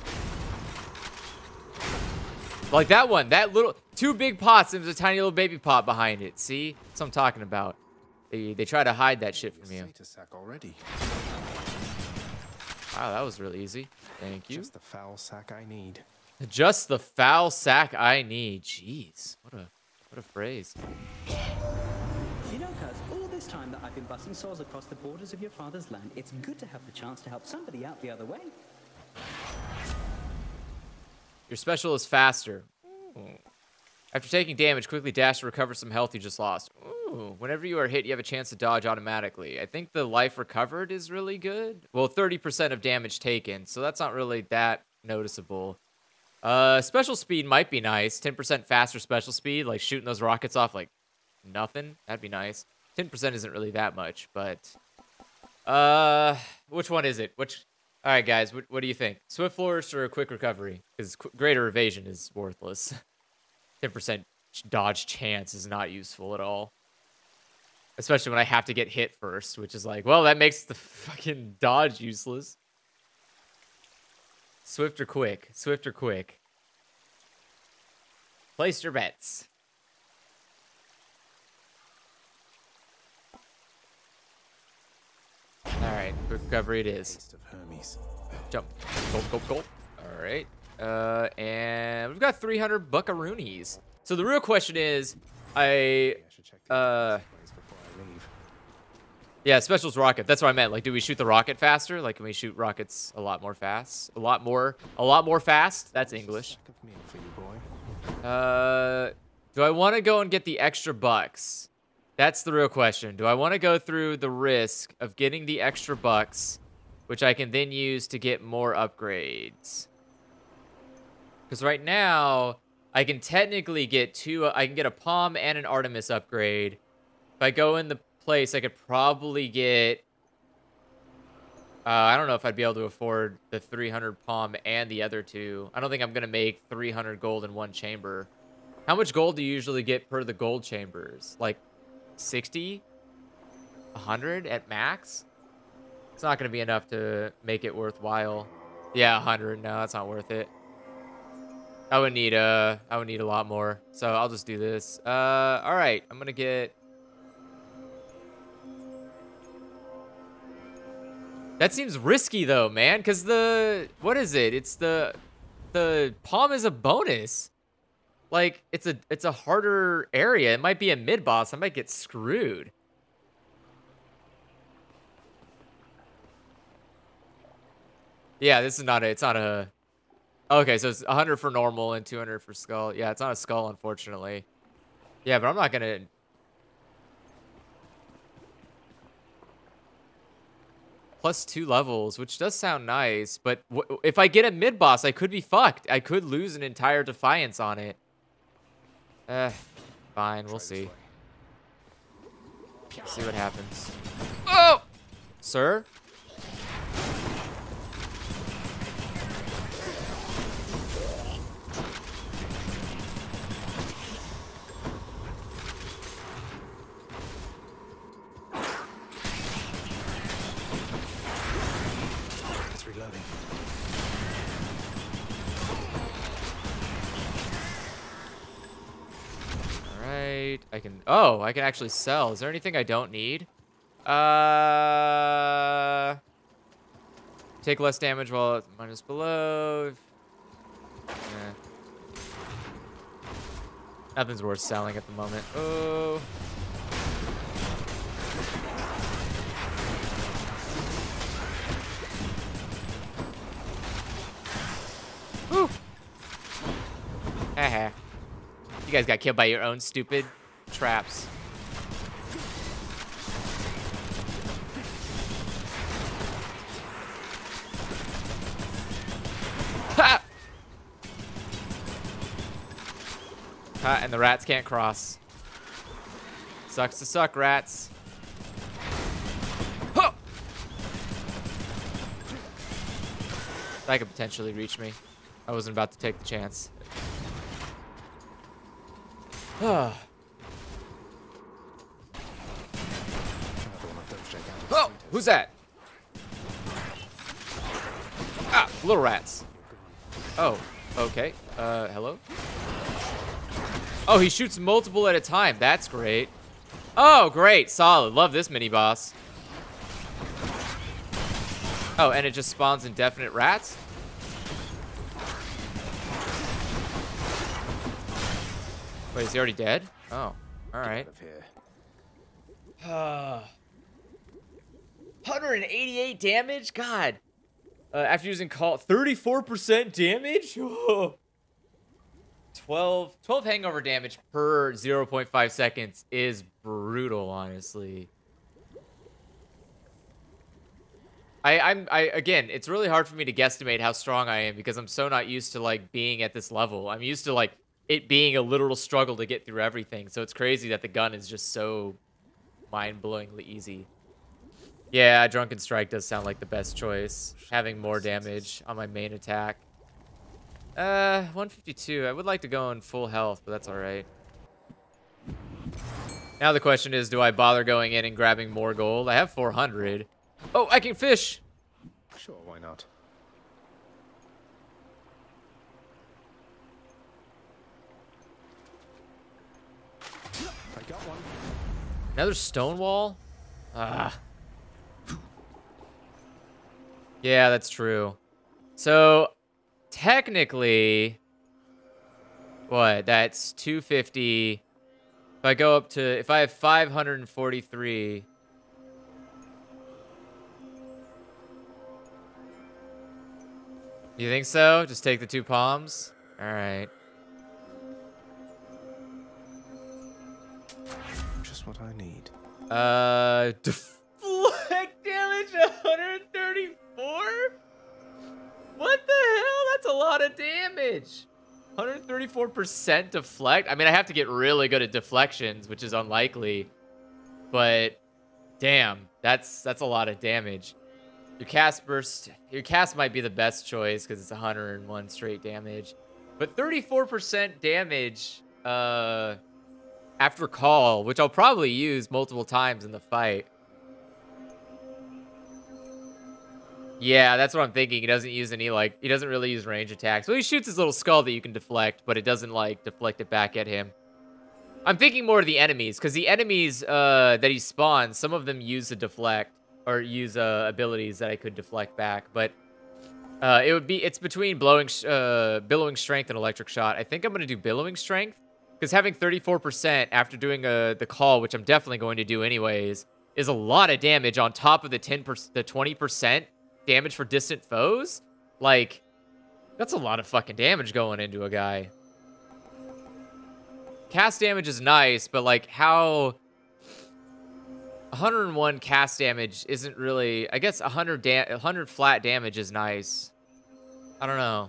Like that one, that little, two big pots and there's a tiny little baby pot behind it. See? That's what I'm talking about. They try to hide that shit from you. Already. Wow, that was really easy. Thank you. Just the foul sack I need. Just the foul sack I need. Jeez, what a phrase. You know, cuz, all this time that I've been busting saws across the borders of your father's land, it's good to have the chance to help somebody out the other way. Your special is faster. Ooh. After taking damage, quickly dash to recover some health you just lost. Ooh. Whenever you are hit, you have a chance to dodge automatically. I think the life recovered is really good. Well, 30% of damage taken, so that's not really that noticeable. Special speed might be nice. 10% faster special speed, like shooting those rockets off like nothing. That'd be nice. 10% isn't really that much, but... which one is it? All right, guys, what do you think? Swift flourish or a quick recovery? Because greater evasion is worthless. 10% dodge chance is not useful at all. Especially when I have to get hit first, which is like, well, that makes the fucking dodge useless. Swift or quick? Swift or quick? Place your bets. Alright, quick recovery it is. Jump. Gulp, gulp, gulp. Alright. And we've got 300 buckaroonies. So the real question is, yeah, special's rocket. That's what I meant. Like, do we shoot the rocket faster? Like, can we shoot rockets a lot more fast? A lot more fast? That's English. Do I want to go and get the extra bucks? That's the real question. Do I want to go through the risk of getting the extra bucks, which I can then use to get more upgrades? Because right now, I can technically get two. I can get a Palm and an Artemis upgrade. If I go in the place, I could probably get... I don't know if I'd be able to afford the 300 Palm and the other two. I don't think I'm going to make 300 gold in one chamber. How much gold do you usually get per the gold chambers? Like 60? 100 at max? It's not going to be enough to make it worthwhile. Yeah, 100. No, that's not worth it. I would need a lot more. So I'll just do this. All right. I'm gonna get. That seems risky though, man. Cause what is it? It's the palm is a bonus. Like it's a harder area. It might be a mid boss. I might get screwed. Yeah, this is not a. It's not a. Okay, so it's 100 for normal and 200 for skull. Yeah, it's not a skull, unfortunately. Yeah, but I'm not gonna. Plus 2 levels, which does sound nice, but if I get a mid boss, I could be fucked. I could lose an entire Defiance on it. Fine, we'll see. See what happens. Oh, sir. I can. Oh, I can actually sell. Is there anything I don't need? Take less damage while it's minus below. Nothing's worth selling at the moment. Oh. Whew. Haha. You guys got killed by your own stupid traps. Ha! Ha, and the rats can't cross. Sucks to suck, rats. Huh! That could potentially reach me. I wasn't about to take the chance. Oh, who's that? Ah, little rats. Oh, okay. Hello? Oh, he shoots multiple at a time. That's great. Oh, great. Solid. Love this mini boss. Oh, and it just spawns indefinite rats? Wait, is he already dead? Oh, all right. 188 damage? God. After using call, 34% damage? 12 hangover damage per 0.5 seconds is brutal, honestly. Again, it's really hard for me to guesstimate how strong I am because I'm so not used to like being at this level. I'm used to like it being a literal struggle to get through everything. So it's crazy that the gun is just so mind-blowingly easy. Yeah, Drunken Strike does sound like the best choice. Having more damage on my main attack. 152. I would like to go on full health, but that's all right. Now the question is, do I bother going in and grabbing more gold? I have 400. Oh, I can fish. Sure, why not? I got one. Another stone wall? Ah. Yeah, that's true. So, technically, what? That's 250. If I go up to, if I have 543. You think so? Just take the 2 palms? All right. Just what I need. Deflect damage 134? What the hell? That's a lot of damage. 134% deflect. I mean, I have to get really good at deflections, which is unlikely. But damn, that's a lot of damage. Your cast burst, your cast might be the best choice because it's 101 straight damage. But 34% damage after call, which I'll probably use multiple times in the fight. Yeah, that's what I'm thinking. He doesn't use any, like, he doesn't really use range attacks. Well, he shoots his little skull that you can deflect, but it doesn't, like, deflect it back at him. I'm thinking more of the enemies, because the enemies that he spawns, some of them use a deflect, or use abilities that I could deflect back, but it's between billowing strength and electric shot. I think I'm going to do billowing strength, because having 34% after doing the call, which I'm definitely going to do anyways, is a lot of damage on top of the 20% damage for distant foes. Like, that's a lot of fucking damage going into a guy. Cast damage is nice, but like how 101 cast damage isn't really, I guess 100 flat damage is nice. I don't know.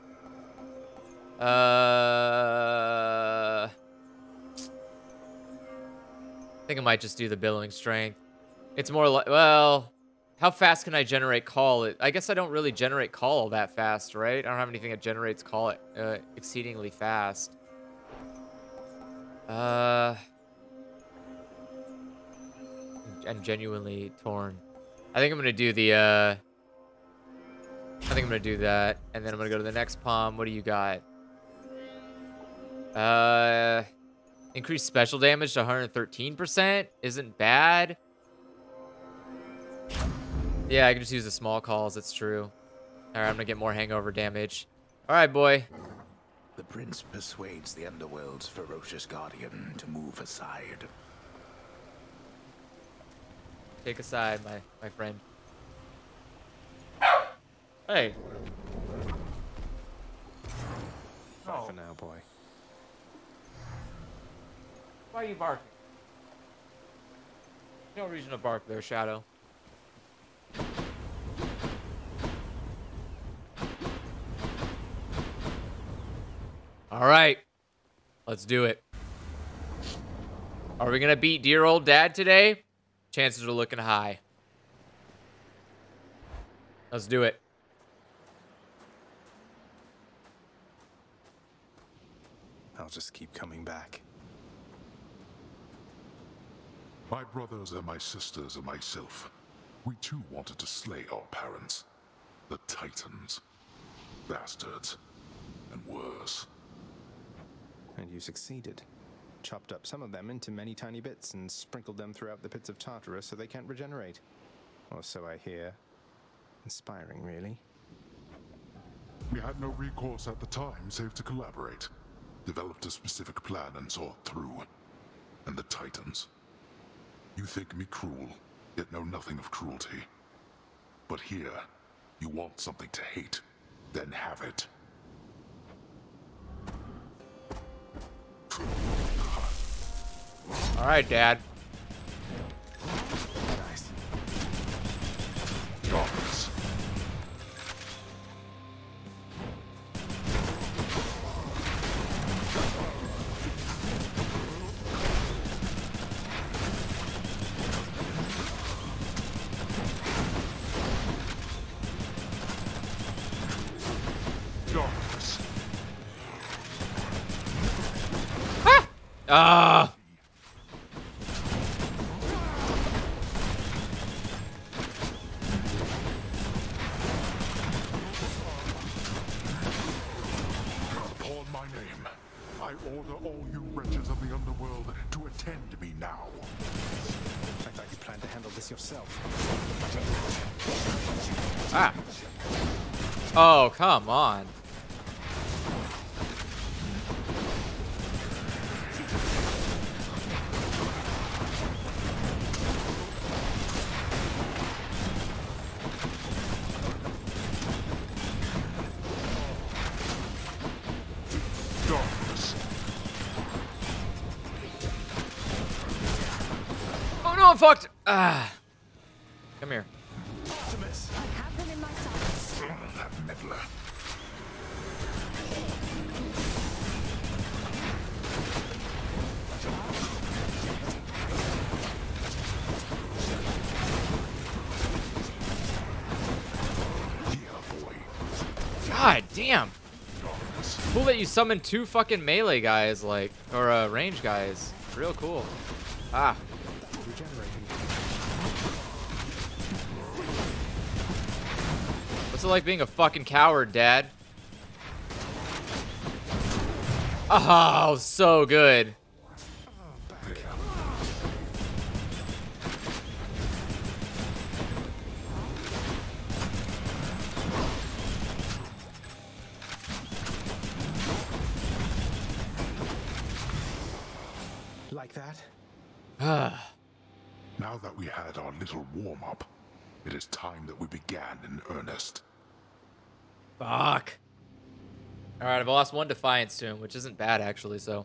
I think I might just do the billowing strength. It's more like, well, how fast can I generate call? I guess I don't really generate call that fast, right? I don't have anything that generates call exceedingly fast. I'm genuinely torn. I think I'm gonna do the I think I'm gonna do that, and then I'm gonna go to the next palm. What do you got? Increase special damage to 113% isn't bad. Yeah, I can just use the small calls. It's true. All right, I'm gonna get more hangover damage. All right, boy. The prince persuades the Underworld's ferocious guardian to move aside. Take a side, my friend. Hey. Bye for now, boy. Why are you barking? No reason to bark there, Shadow. All right. Let's do it. Are we going to beat dear old dad today? Chances are looking high. Let's do it. I'll just keep coming back. My brothers and my sisters and myself, we too wanted to slay our parents, the Titans, bastards, and worse. And you succeeded. Chopped up some of them into many tiny bits and sprinkled them throughout the pits of Tartarus so they can't regenerate. Or so I hear. Inspiring, really. We had no recourse at the time save to collaborate. Developed a specific plan and saw it through. And the Titans. You think me cruel, yet know nothing of cruelty. But here, you want something to hate, then have it. All right, Dad. Nice. Darkness. Darkness. Ah! Upon my name, I order all you wretches of the Underworld to attend me now. I thought you planned to handle this yourself. Ah. Oh, come on. Darkness. Oh no, I'm fucked. Ah. Come here. That meddler. God damn. Cool that you summoned 2 fucking melee guys, like, or range guys. Real cool. Ah. What's it like being a fucking coward, Dad? Oh, so good. Like that? Now that we had our little warm-up, it is time that we began in earnest. Fuck. Alright, I've lost 1 defiance to him, which isn't bad, actually, so.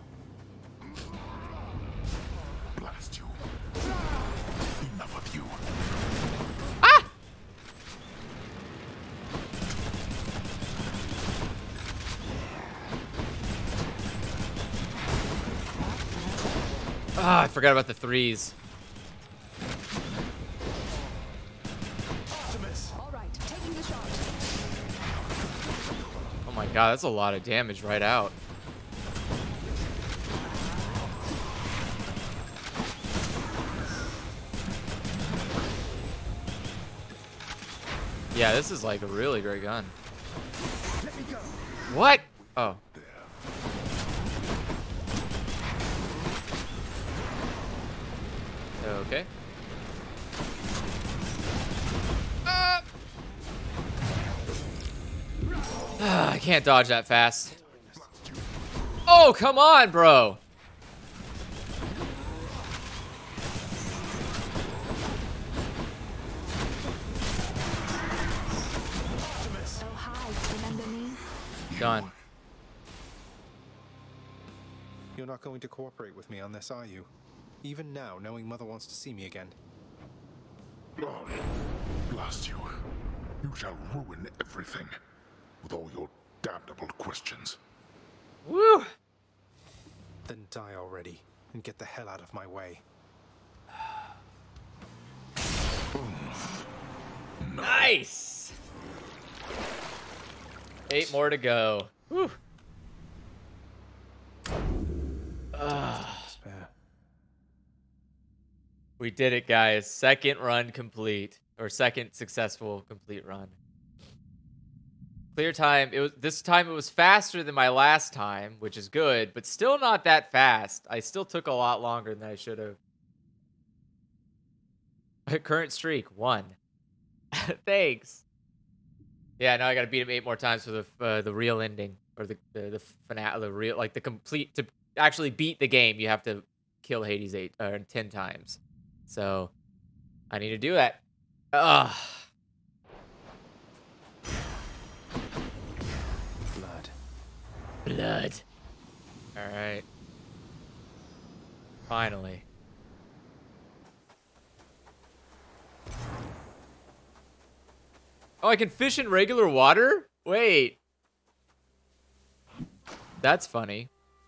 Blast you. Enough of you. Ah! Ah, I forgot about the 3s. All right, taking the shot. Oh my god, that's a lot of damage right out. Yeah, this is like a really great gun. Let me go. What? Oh. Okay. I can't dodge that fast. Oh, come on, bro. So hi, remember me? Done. You're not going to cooperate with me on this, are you? Even now, knowing Mother wants to see me again. Oh, blast you. You shall ruin everything with all your damnable questions. Woo! Then die already and get the hell out of my way. Nice! 8 more to go. Woo! Despair. We did it, guys. Second run complete. Or second successful complete run. Clear time. This time it was faster than my last time, which is good, but still not that fast. I still took a lot longer than I should have. Current streak 1. Thanks. Yeah, now I gotta beat him 8 more times for the real ending, or the finale, the real, like the complete. To actually beat the game, you have to kill Hades 10 times. So I need to do that. Ugh. Blood. All right. Finally. Oh, I can fish in regular water? Wait. That's funny.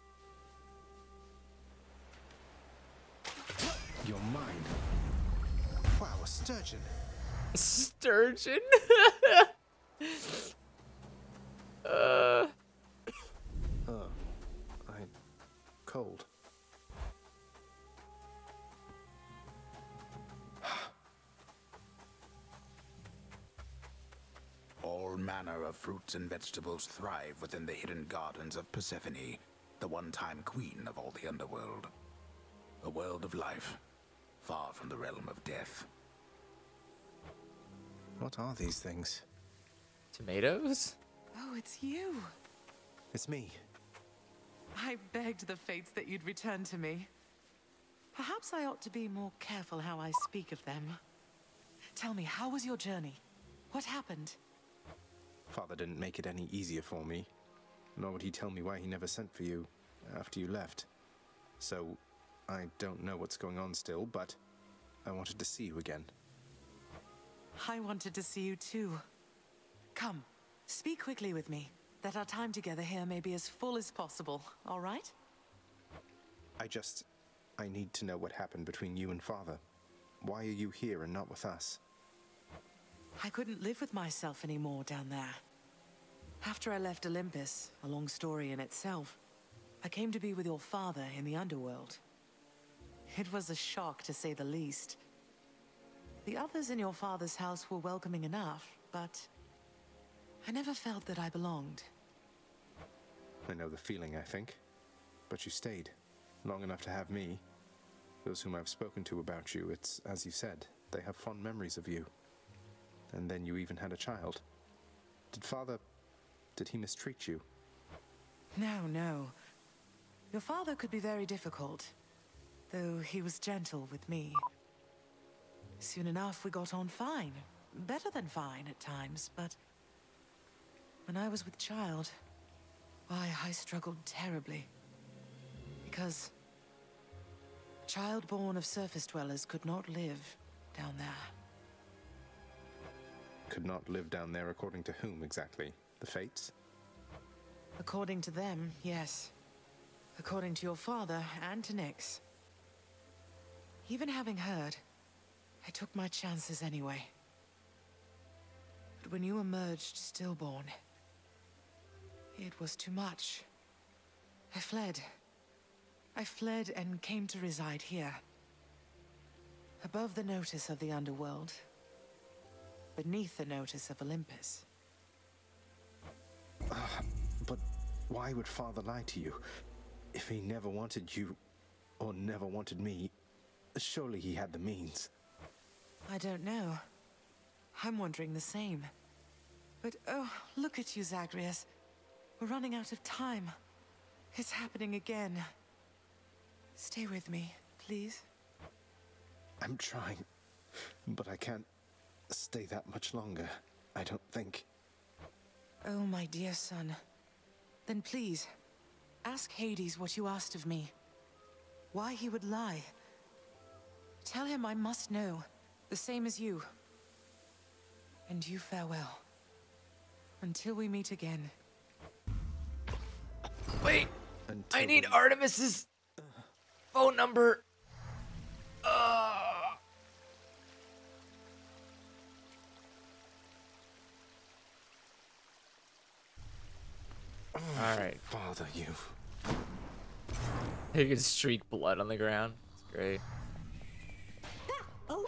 You're mine. Wow, a sturgeon. Sturgeon? Oh, I'm cold. All manner of fruits and vegetables thrive within the hidden gardens of Persephone, the one-time queen of all the Underworld. A world of life, far from the realm of death. What are these things? Tomatoes? Oh, it's you. It's me. I begged the fates that you'd return to me. Perhaps I ought to be more careful how I speak of them. Tell me, how was your journey? What happened? Father didn't make it any easier for me. Nor would he tell me why he never sent for you after you left. So, I don't know what's going on still, but I wanted to see you again. I wanted to see you too. Come, speak quickly with me, that our time together here may be as full as possible, all right? I need to know what happened between you and Father. Why are you here and not with us? I couldn't live with myself anymore down there. After I left Olympus, a long story in itself, I came to be with your father in the Underworld. It was a shock, to say the least. The others in your father's house were welcoming enough, but I never felt that I belonged. I know the feeling, I think. But you stayed. Long enough to have me. Those whom I've spoken to about you, it's as you said, they have fond memories of you. And then you even had a child. Did he mistreat you? No. Your father could be very difficult, though he was gentle with me. Soon enough, we got on fine. Better than fine at times, but when I was with child, why, I struggled terribly. Because a child born of surface dwellers could not live down there. Could not live down there according to whom exactly? The Fates? According to them, yes. According to your father and to Nyx. Even having heard, I took my chances anyway. But when you emerged stillborn, it was too much. I fled. I fled and came to reside here. Above the notice of the Underworld. Beneath the notice of Olympus. But why would Father lie to you? If he never wanted you, or never wanted me, surely he had the means. I don't know. I'm wondering the same. But oh, look at you, Zagreus. We're running out of time. It's happening again. Stay with me, please. I'm trying, but I can't stay that much longer, I don't think. Oh, my dear son. Then please, ask Hades what you asked of me. Why he would lie. Tell him I must know, the same as you. And you farewell. Until we meet again. Wait, I need Artemis's phone number. All right. Father, you. You can streak blood on the ground. It's great. Oh,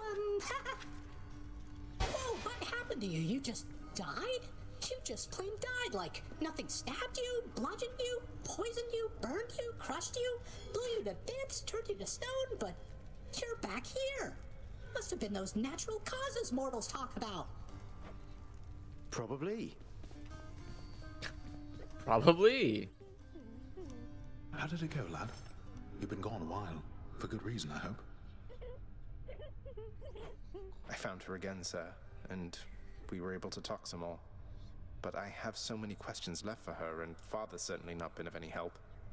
what happened to you? You just died? You just plain died, like nothing stabbed you, bludgeoned you, poisoned you, burned you, crushed you, blew you to bits, turned you to stone, but you're back here. Must have been those natural causes mortals talk about. Probably. Probably. How did it go, lad? You've been gone a while. For good reason, I hope. I found her again, sir, and we were able to talk some more. But I have so many questions left for her, and Father's certainly not been of any help.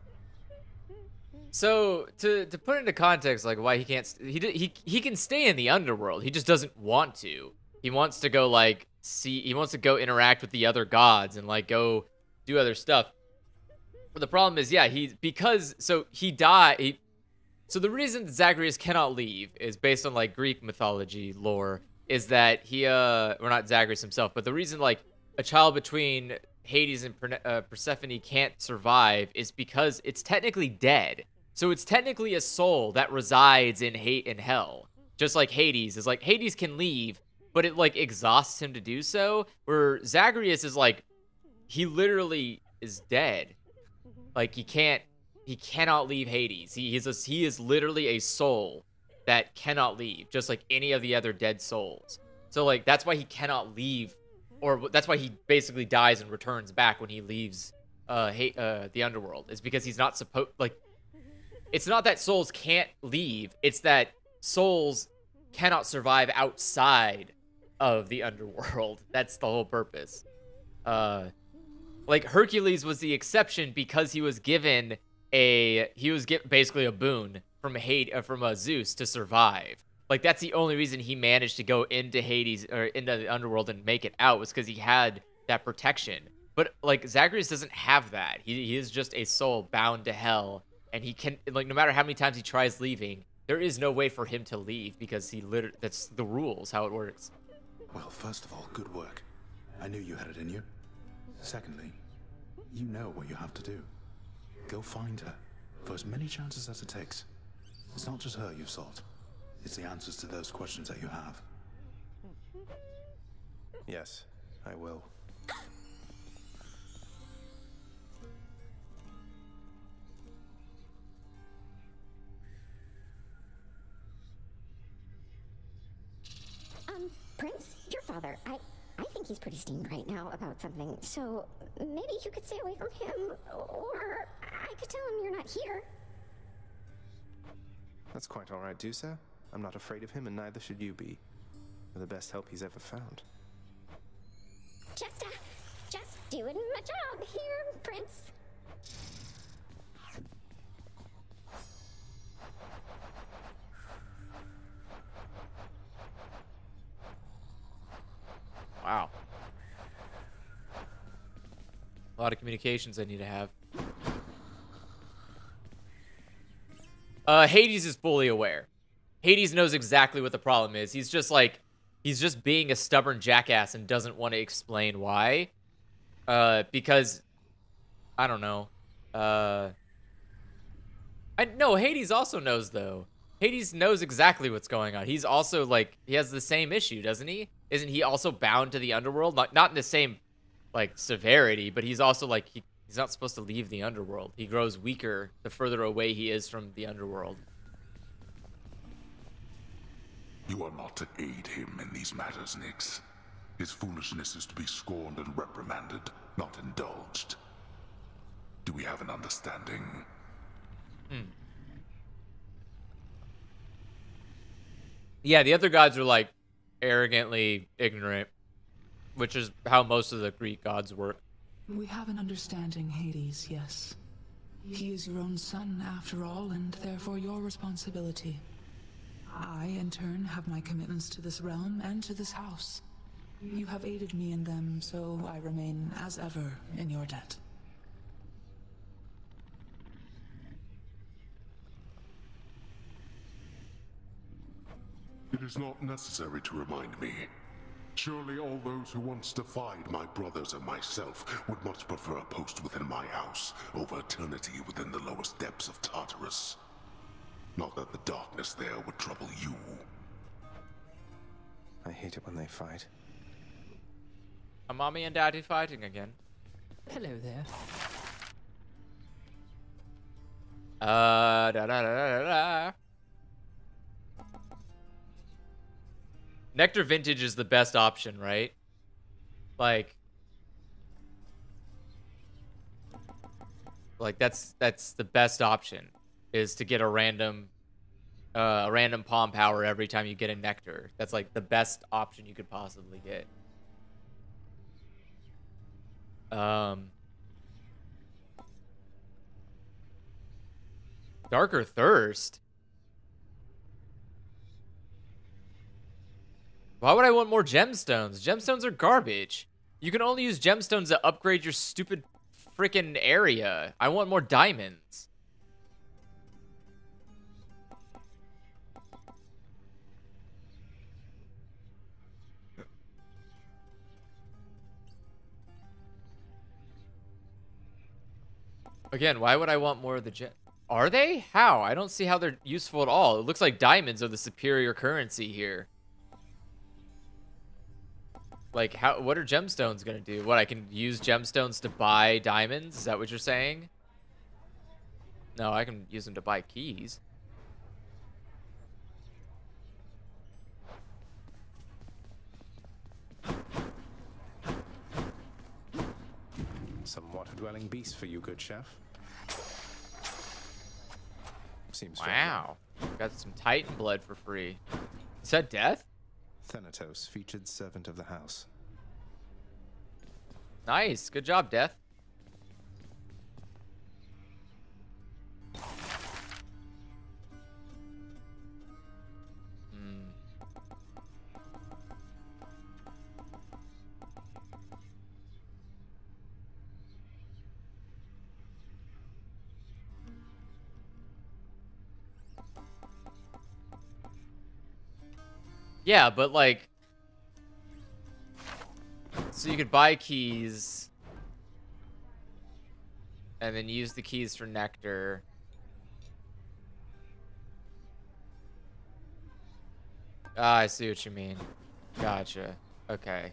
So to put into context, like why he can't, he can stay in the Underworld. He just doesn't want to. He wants to go like he wants to go interact with the other gods and like go do other stuff. But the problem is, yeah, he died. So the reason Zagreus cannot leave is based on like Greek mythology lore. Is that he or not Zagreus himself, but the reason like a child between Hades and Persephone can't survive is because it's technically dead. So it's technically a soul that resides in hell. Just like Hades is like, Hades can leave, but it like exhausts him to do so. Where Zagreus is like, he literally is dead. Like he cannot leave Hades. He is literally a soul that cannot leave, just like any of the other dead souls. So like that's why he cannot leave, or that's why he basically dies and returns back when he leaves the Underworld. Is because he's not supposed, like, it's not that souls can't leave, it's that souls cannot survive outside of the Underworld. That's the whole purpose. Like Hercules was the exception because he was given basically a boon from Zeus to survive. Like that's the only reason he managed to go into Hades or into the Underworld and make it out, was because he had that protection. But like Zagreus doesn't have that. He is just a soul bound to hell, and he can, like, no matter how many times he tries leaving, there is no way for him to leave because that's the rules, how it works. Well, first of all, good work. I knew you had it in you. Secondly, you know what you have to do. Go find her, for as many chances as it takes. It's not just her you've sought. It's the answers to those questions that you have. Yes, I will. Prince, your father, I think he's pretty steamed right now about something, so maybe you could stay away from him, or I could tell him you're not here. That's quite all right, sir. I'm not afraid of him, and neither should you be. You're the best help he's ever found. Just doing my job here, Prince. Wow. A lot of communications I need to have. Hades is fully aware. Hades knows exactly what the problem is. He's just like, he's just being a stubborn jackass and doesn't want to explain why. Because, I don't know. No, Hades also knows, though. Hades knows exactly what's going on. He's also, like, he has the same issue, doesn't he? Isn't he also bound to the underworld? Not in the same, like, severity, but he's also, like, he's not supposed to leave the underworld. He grows weaker the further away he is from the underworld. You are not to aid him in these matters, Nyx. His foolishness is to be scorned and reprimanded, not indulged. Do we have an understanding? Yeah, the other gods are, like, arrogantly ignorant, which is how most of the Greek gods work. We have an understanding, Hades, yes. He is your own son, after all, and therefore your responsibility. I, in turn, have my commitments to this realm and to this house. You have aided me in them, so I remain, as ever, in your debt. It is not necessary to remind me. Surely all those who once defied my brothers and myself would much prefer a post within my house over eternity within the lowest depths of Tartarus. Not that the darkness there would trouble you. I hate it when they fight. Are mommy and daddy fighting again? Hello there. Da da da da da. Nectar Vintage is the best option, right? Like that's the best option, is to get a random palm power every time you get a nectar. That's like the best option you could possibly get. Darker Thirst. Why would I want more gemstones? Gemstones are garbage. You can only use gemstones to upgrade your stupid freaking area. I want more diamonds. Again, why would I want more of the gem? Are they? How? I don't see how they're useful at all. It looks like diamonds are the superior currency here. Like, how? What are gemstones gonna do? What, I can use gemstones to buy diamonds? Is that what you're saying? No, I can use them to buy keys. Some water-dwelling beast for you, good chef. Seems wow. Got some Titan blood for free. Is that death? Thanatos, featured servant of the house. Nice. Good job, Death. Yeah, but like, so you could buy keys and then use the keys for nectar. Ah, I see what you mean. Gotcha. Okay.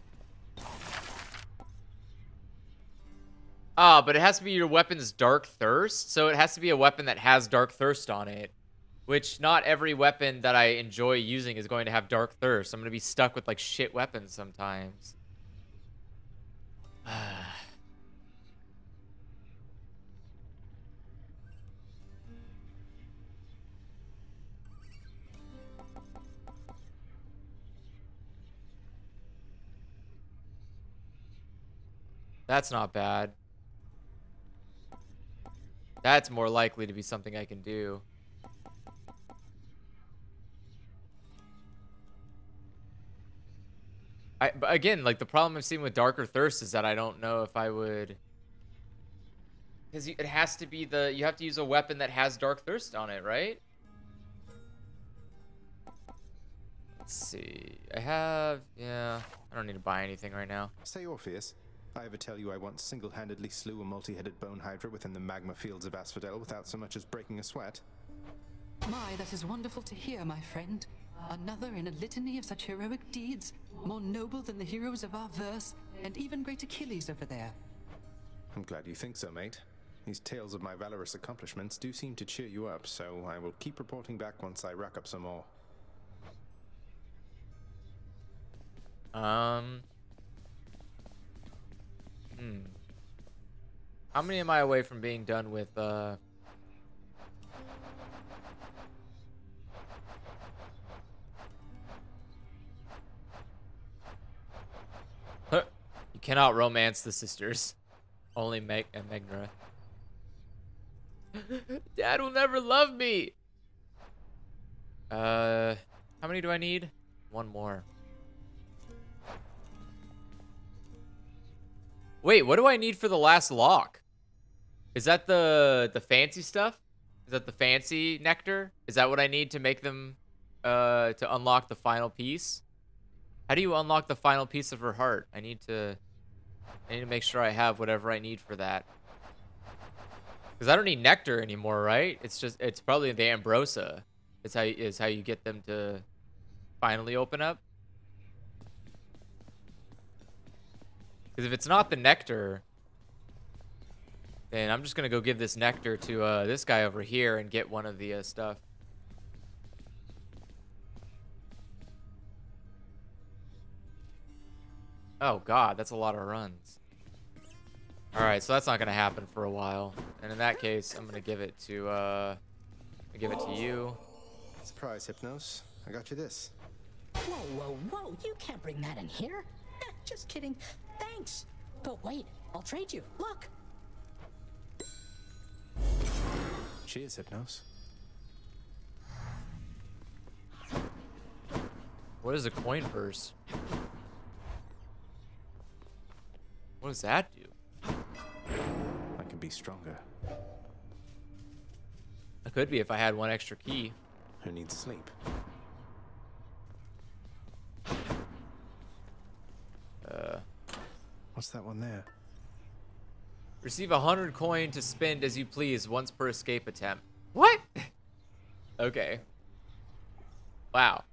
Ah, but it has to be your weapon's Dark Thirst, so it has to be a weapon that has Dark Thirst on it. Which not every weapon that I enjoy using is going to have Dark Thirst. I'm going to be stuck with like shit weapons sometimes. That's not bad. That's more likely to be something I can do. But again, like the problem I'm seeing with Darker Thirst is that I don't know if I would, because it has to be you have to use a weapon that has Dark Thirst on it, right? Let's see. Yeah, I don't need to buy anything right now. Say Orpheus, I ever tell you I once single-handedly slew a multi-headed bone hydra within the magma fields of Asphodel without so much as breaking a sweat? My, that is wonderful to hear, my friend. Another in a litany of such heroic deeds, more noble than the heroes of our verse, and even great Achilles over there. I'm glad you think so, mate. These tales of my valorous accomplishments do seem to cheer you up, so I will keep reporting back once I rack up some more. How many am I away from being done with, You cannot romance the sisters. Only Meg and Megnera. Dad will never love me. How many do I need? One more. Wait, what do I need for the last lock? Is that the fancy stuff? Is that the fancy nectar? Is that what I need to make them to unlock the final piece? How do you unlock the final piece of her heart? I need to make sure I have whatever I need for that. Because I don't need nectar anymore, right? It's probably the ambrosia. Is how you get them to finally open up. Because if it's not the nectar, then I'm just gonna go give this nectar to this guy over here and get one of the stuff. Oh god, that's a lot of runs. Alright, so that's not gonna happen for a while. And in that case, I'm gonna give it to you. Surprise, Hypnos. I got you this. Whoa, whoa, whoa, you can't bring that in here. Just kidding. Thanks. But wait, I'll trade you. Look. Cheers, Hypnos. What is a coin purse? What does that do? I can be stronger. I could be if I had one extra key. Who needs sleep? What's that one there? Receive 100 coin to spend as you please once per escape attempt. What? Okay. Wow.